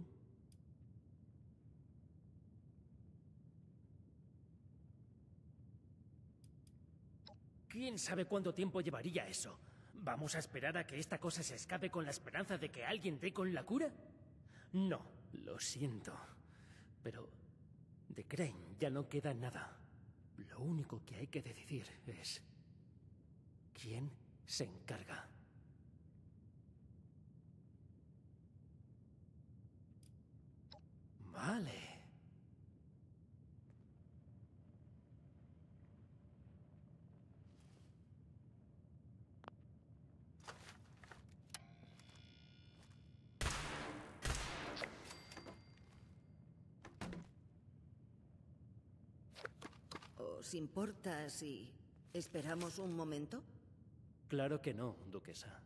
¿Quién sabe cuánto tiempo llevaría eso? ¿Vamos a esperar a que esta cosa se escape con la esperanza de que alguien dé con la cura? No, lo siento. Pero de Crane ya no queda nada. Lo único que hay que decidir es... ¿quién se encarga? Vale. ¿Os importa si esperamos un momento? Claro que no, duquesa.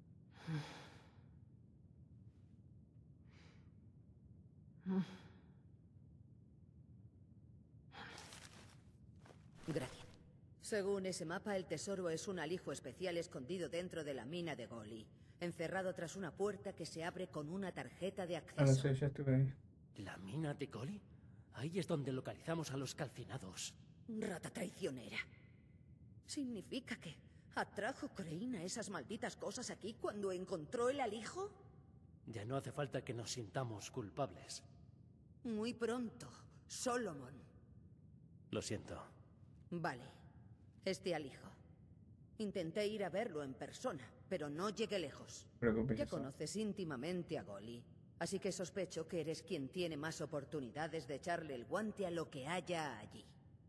Gracias. Según ese mapa, el tesoro es un alijo especial escondido dentro de la mina de Goli, encerrado tras una puerta que se abre con una tarjeta de acceso. Sí, ya estuve ahí. ¿La mina de Goli? Ahí es donde localizamos a los calcinados. Rata traicionera. ¿Significa que atrajo Crane a esas malditas cosas aquí cuando encontró el alijo? Ya no hace falta que nos sintamos culpables. Muy pronto, Solomon. Lo siento. Vale. Este alijo. Intenté ir a verlo en persona, pero no llegué lejos. Ya conoces íntimamente a Goli, así que sospecho que eres quien tiene más oportunidades de echarle el guante a lo que haya allí.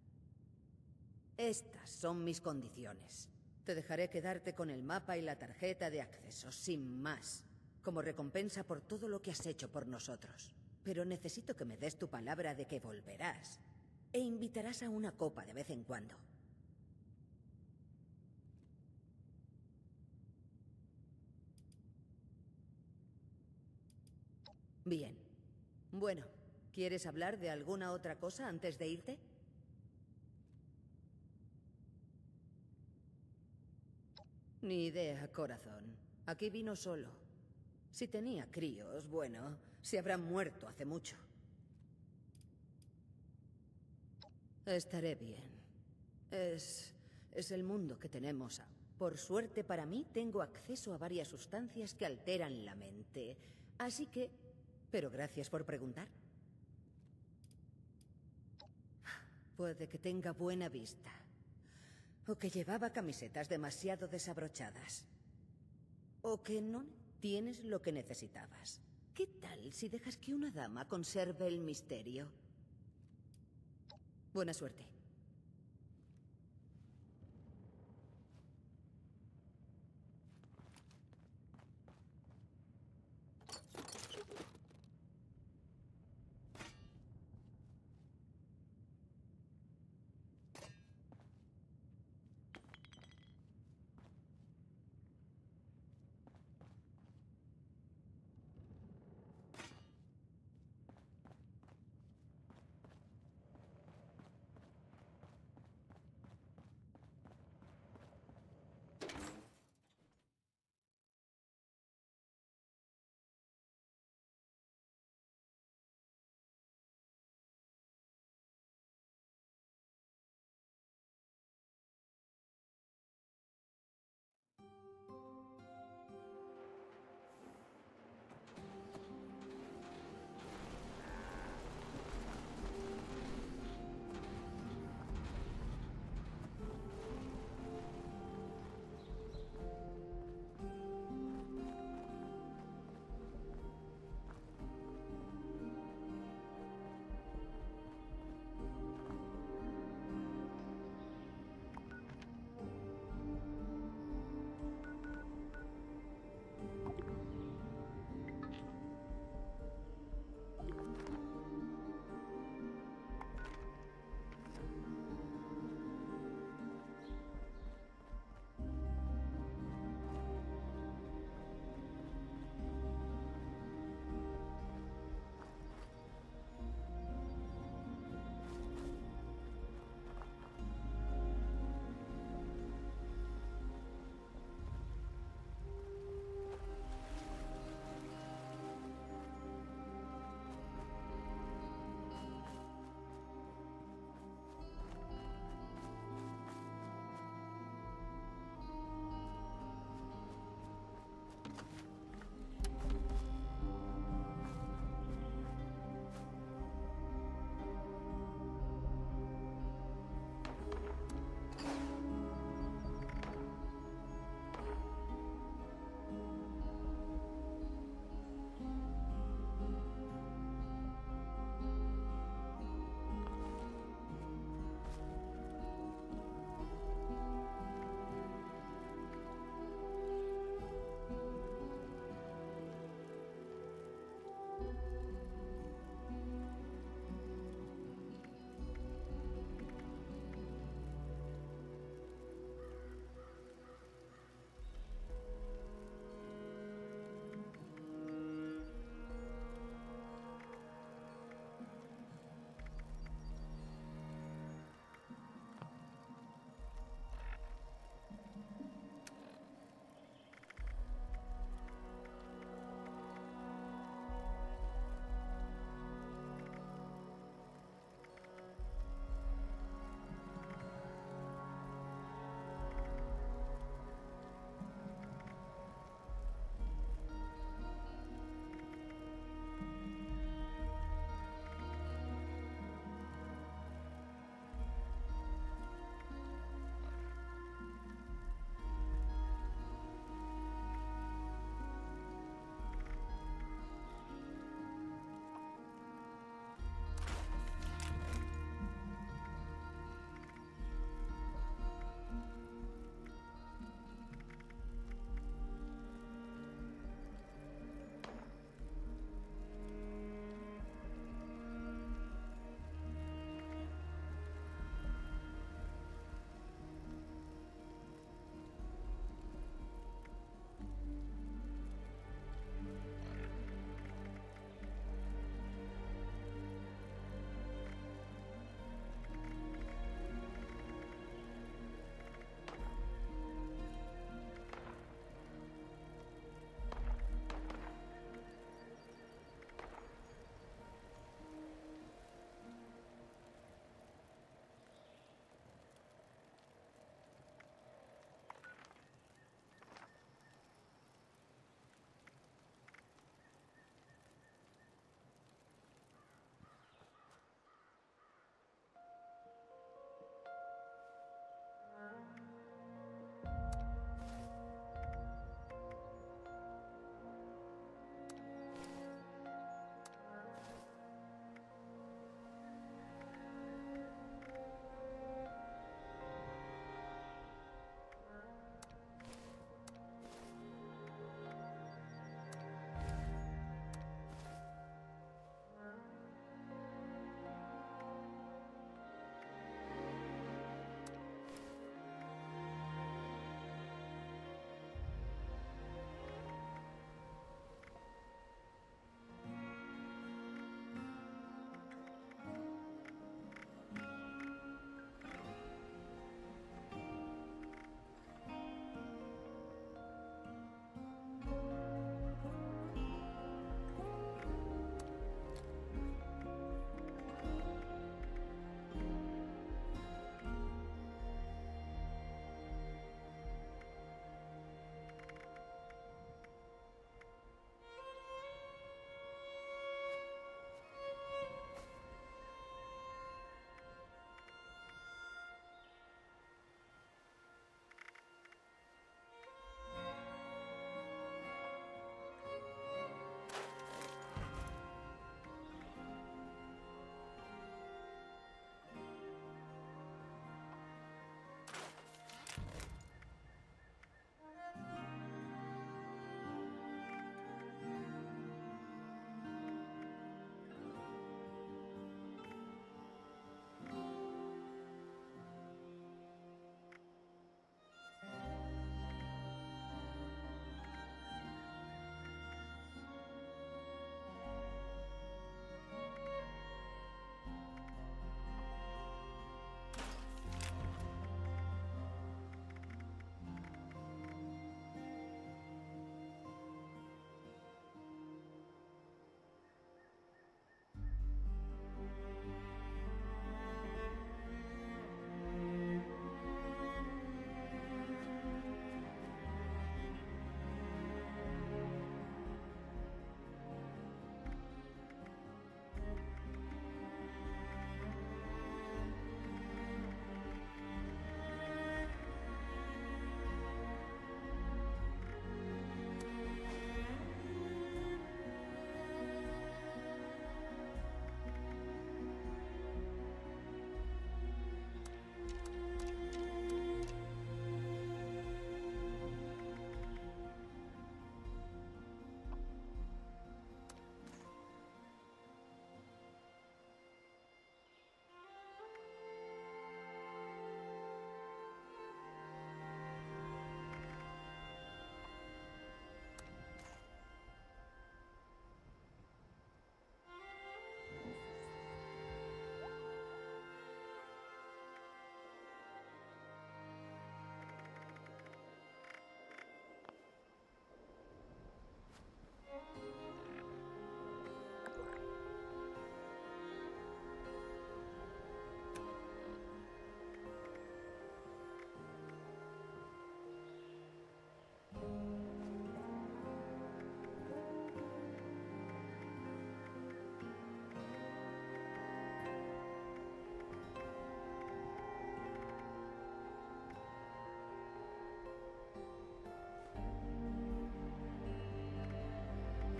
Estas son mis condiciones. Te dejaré quedarte con el mapa y la tarjeta de acceso, sin más, como recompensa por todo lo que has hecho por nosotros. Pero necesito que me des tu palabra de que volverás e invitarás a una copa de vez en cuando. Bien. Bueno, ¿quieres hablar de alguna otra cosa antes de irte? Ni idea, corazón. Aquí vino solo. Si tenía críos, bueno, se habrán muerto hace mucho. Estaré bien. Es el mundo que tenemos. Por suerte para mí, tengo acceso a varias sustancias que alteran la mente. Así que... Pero gracias por preguntar. Puede que tenga buena vista. O que llevaba camisetas demasiado desabrochadas. O que no tienes lo que necesitabas. ¿Qué tal si dejas que una dama conserve el misterio? Buena suerte.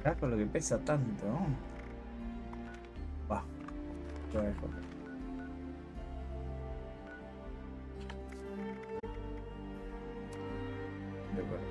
Mirá con lo que pesa tanto, ¿no? Va. Lo dejo. De acuerdo.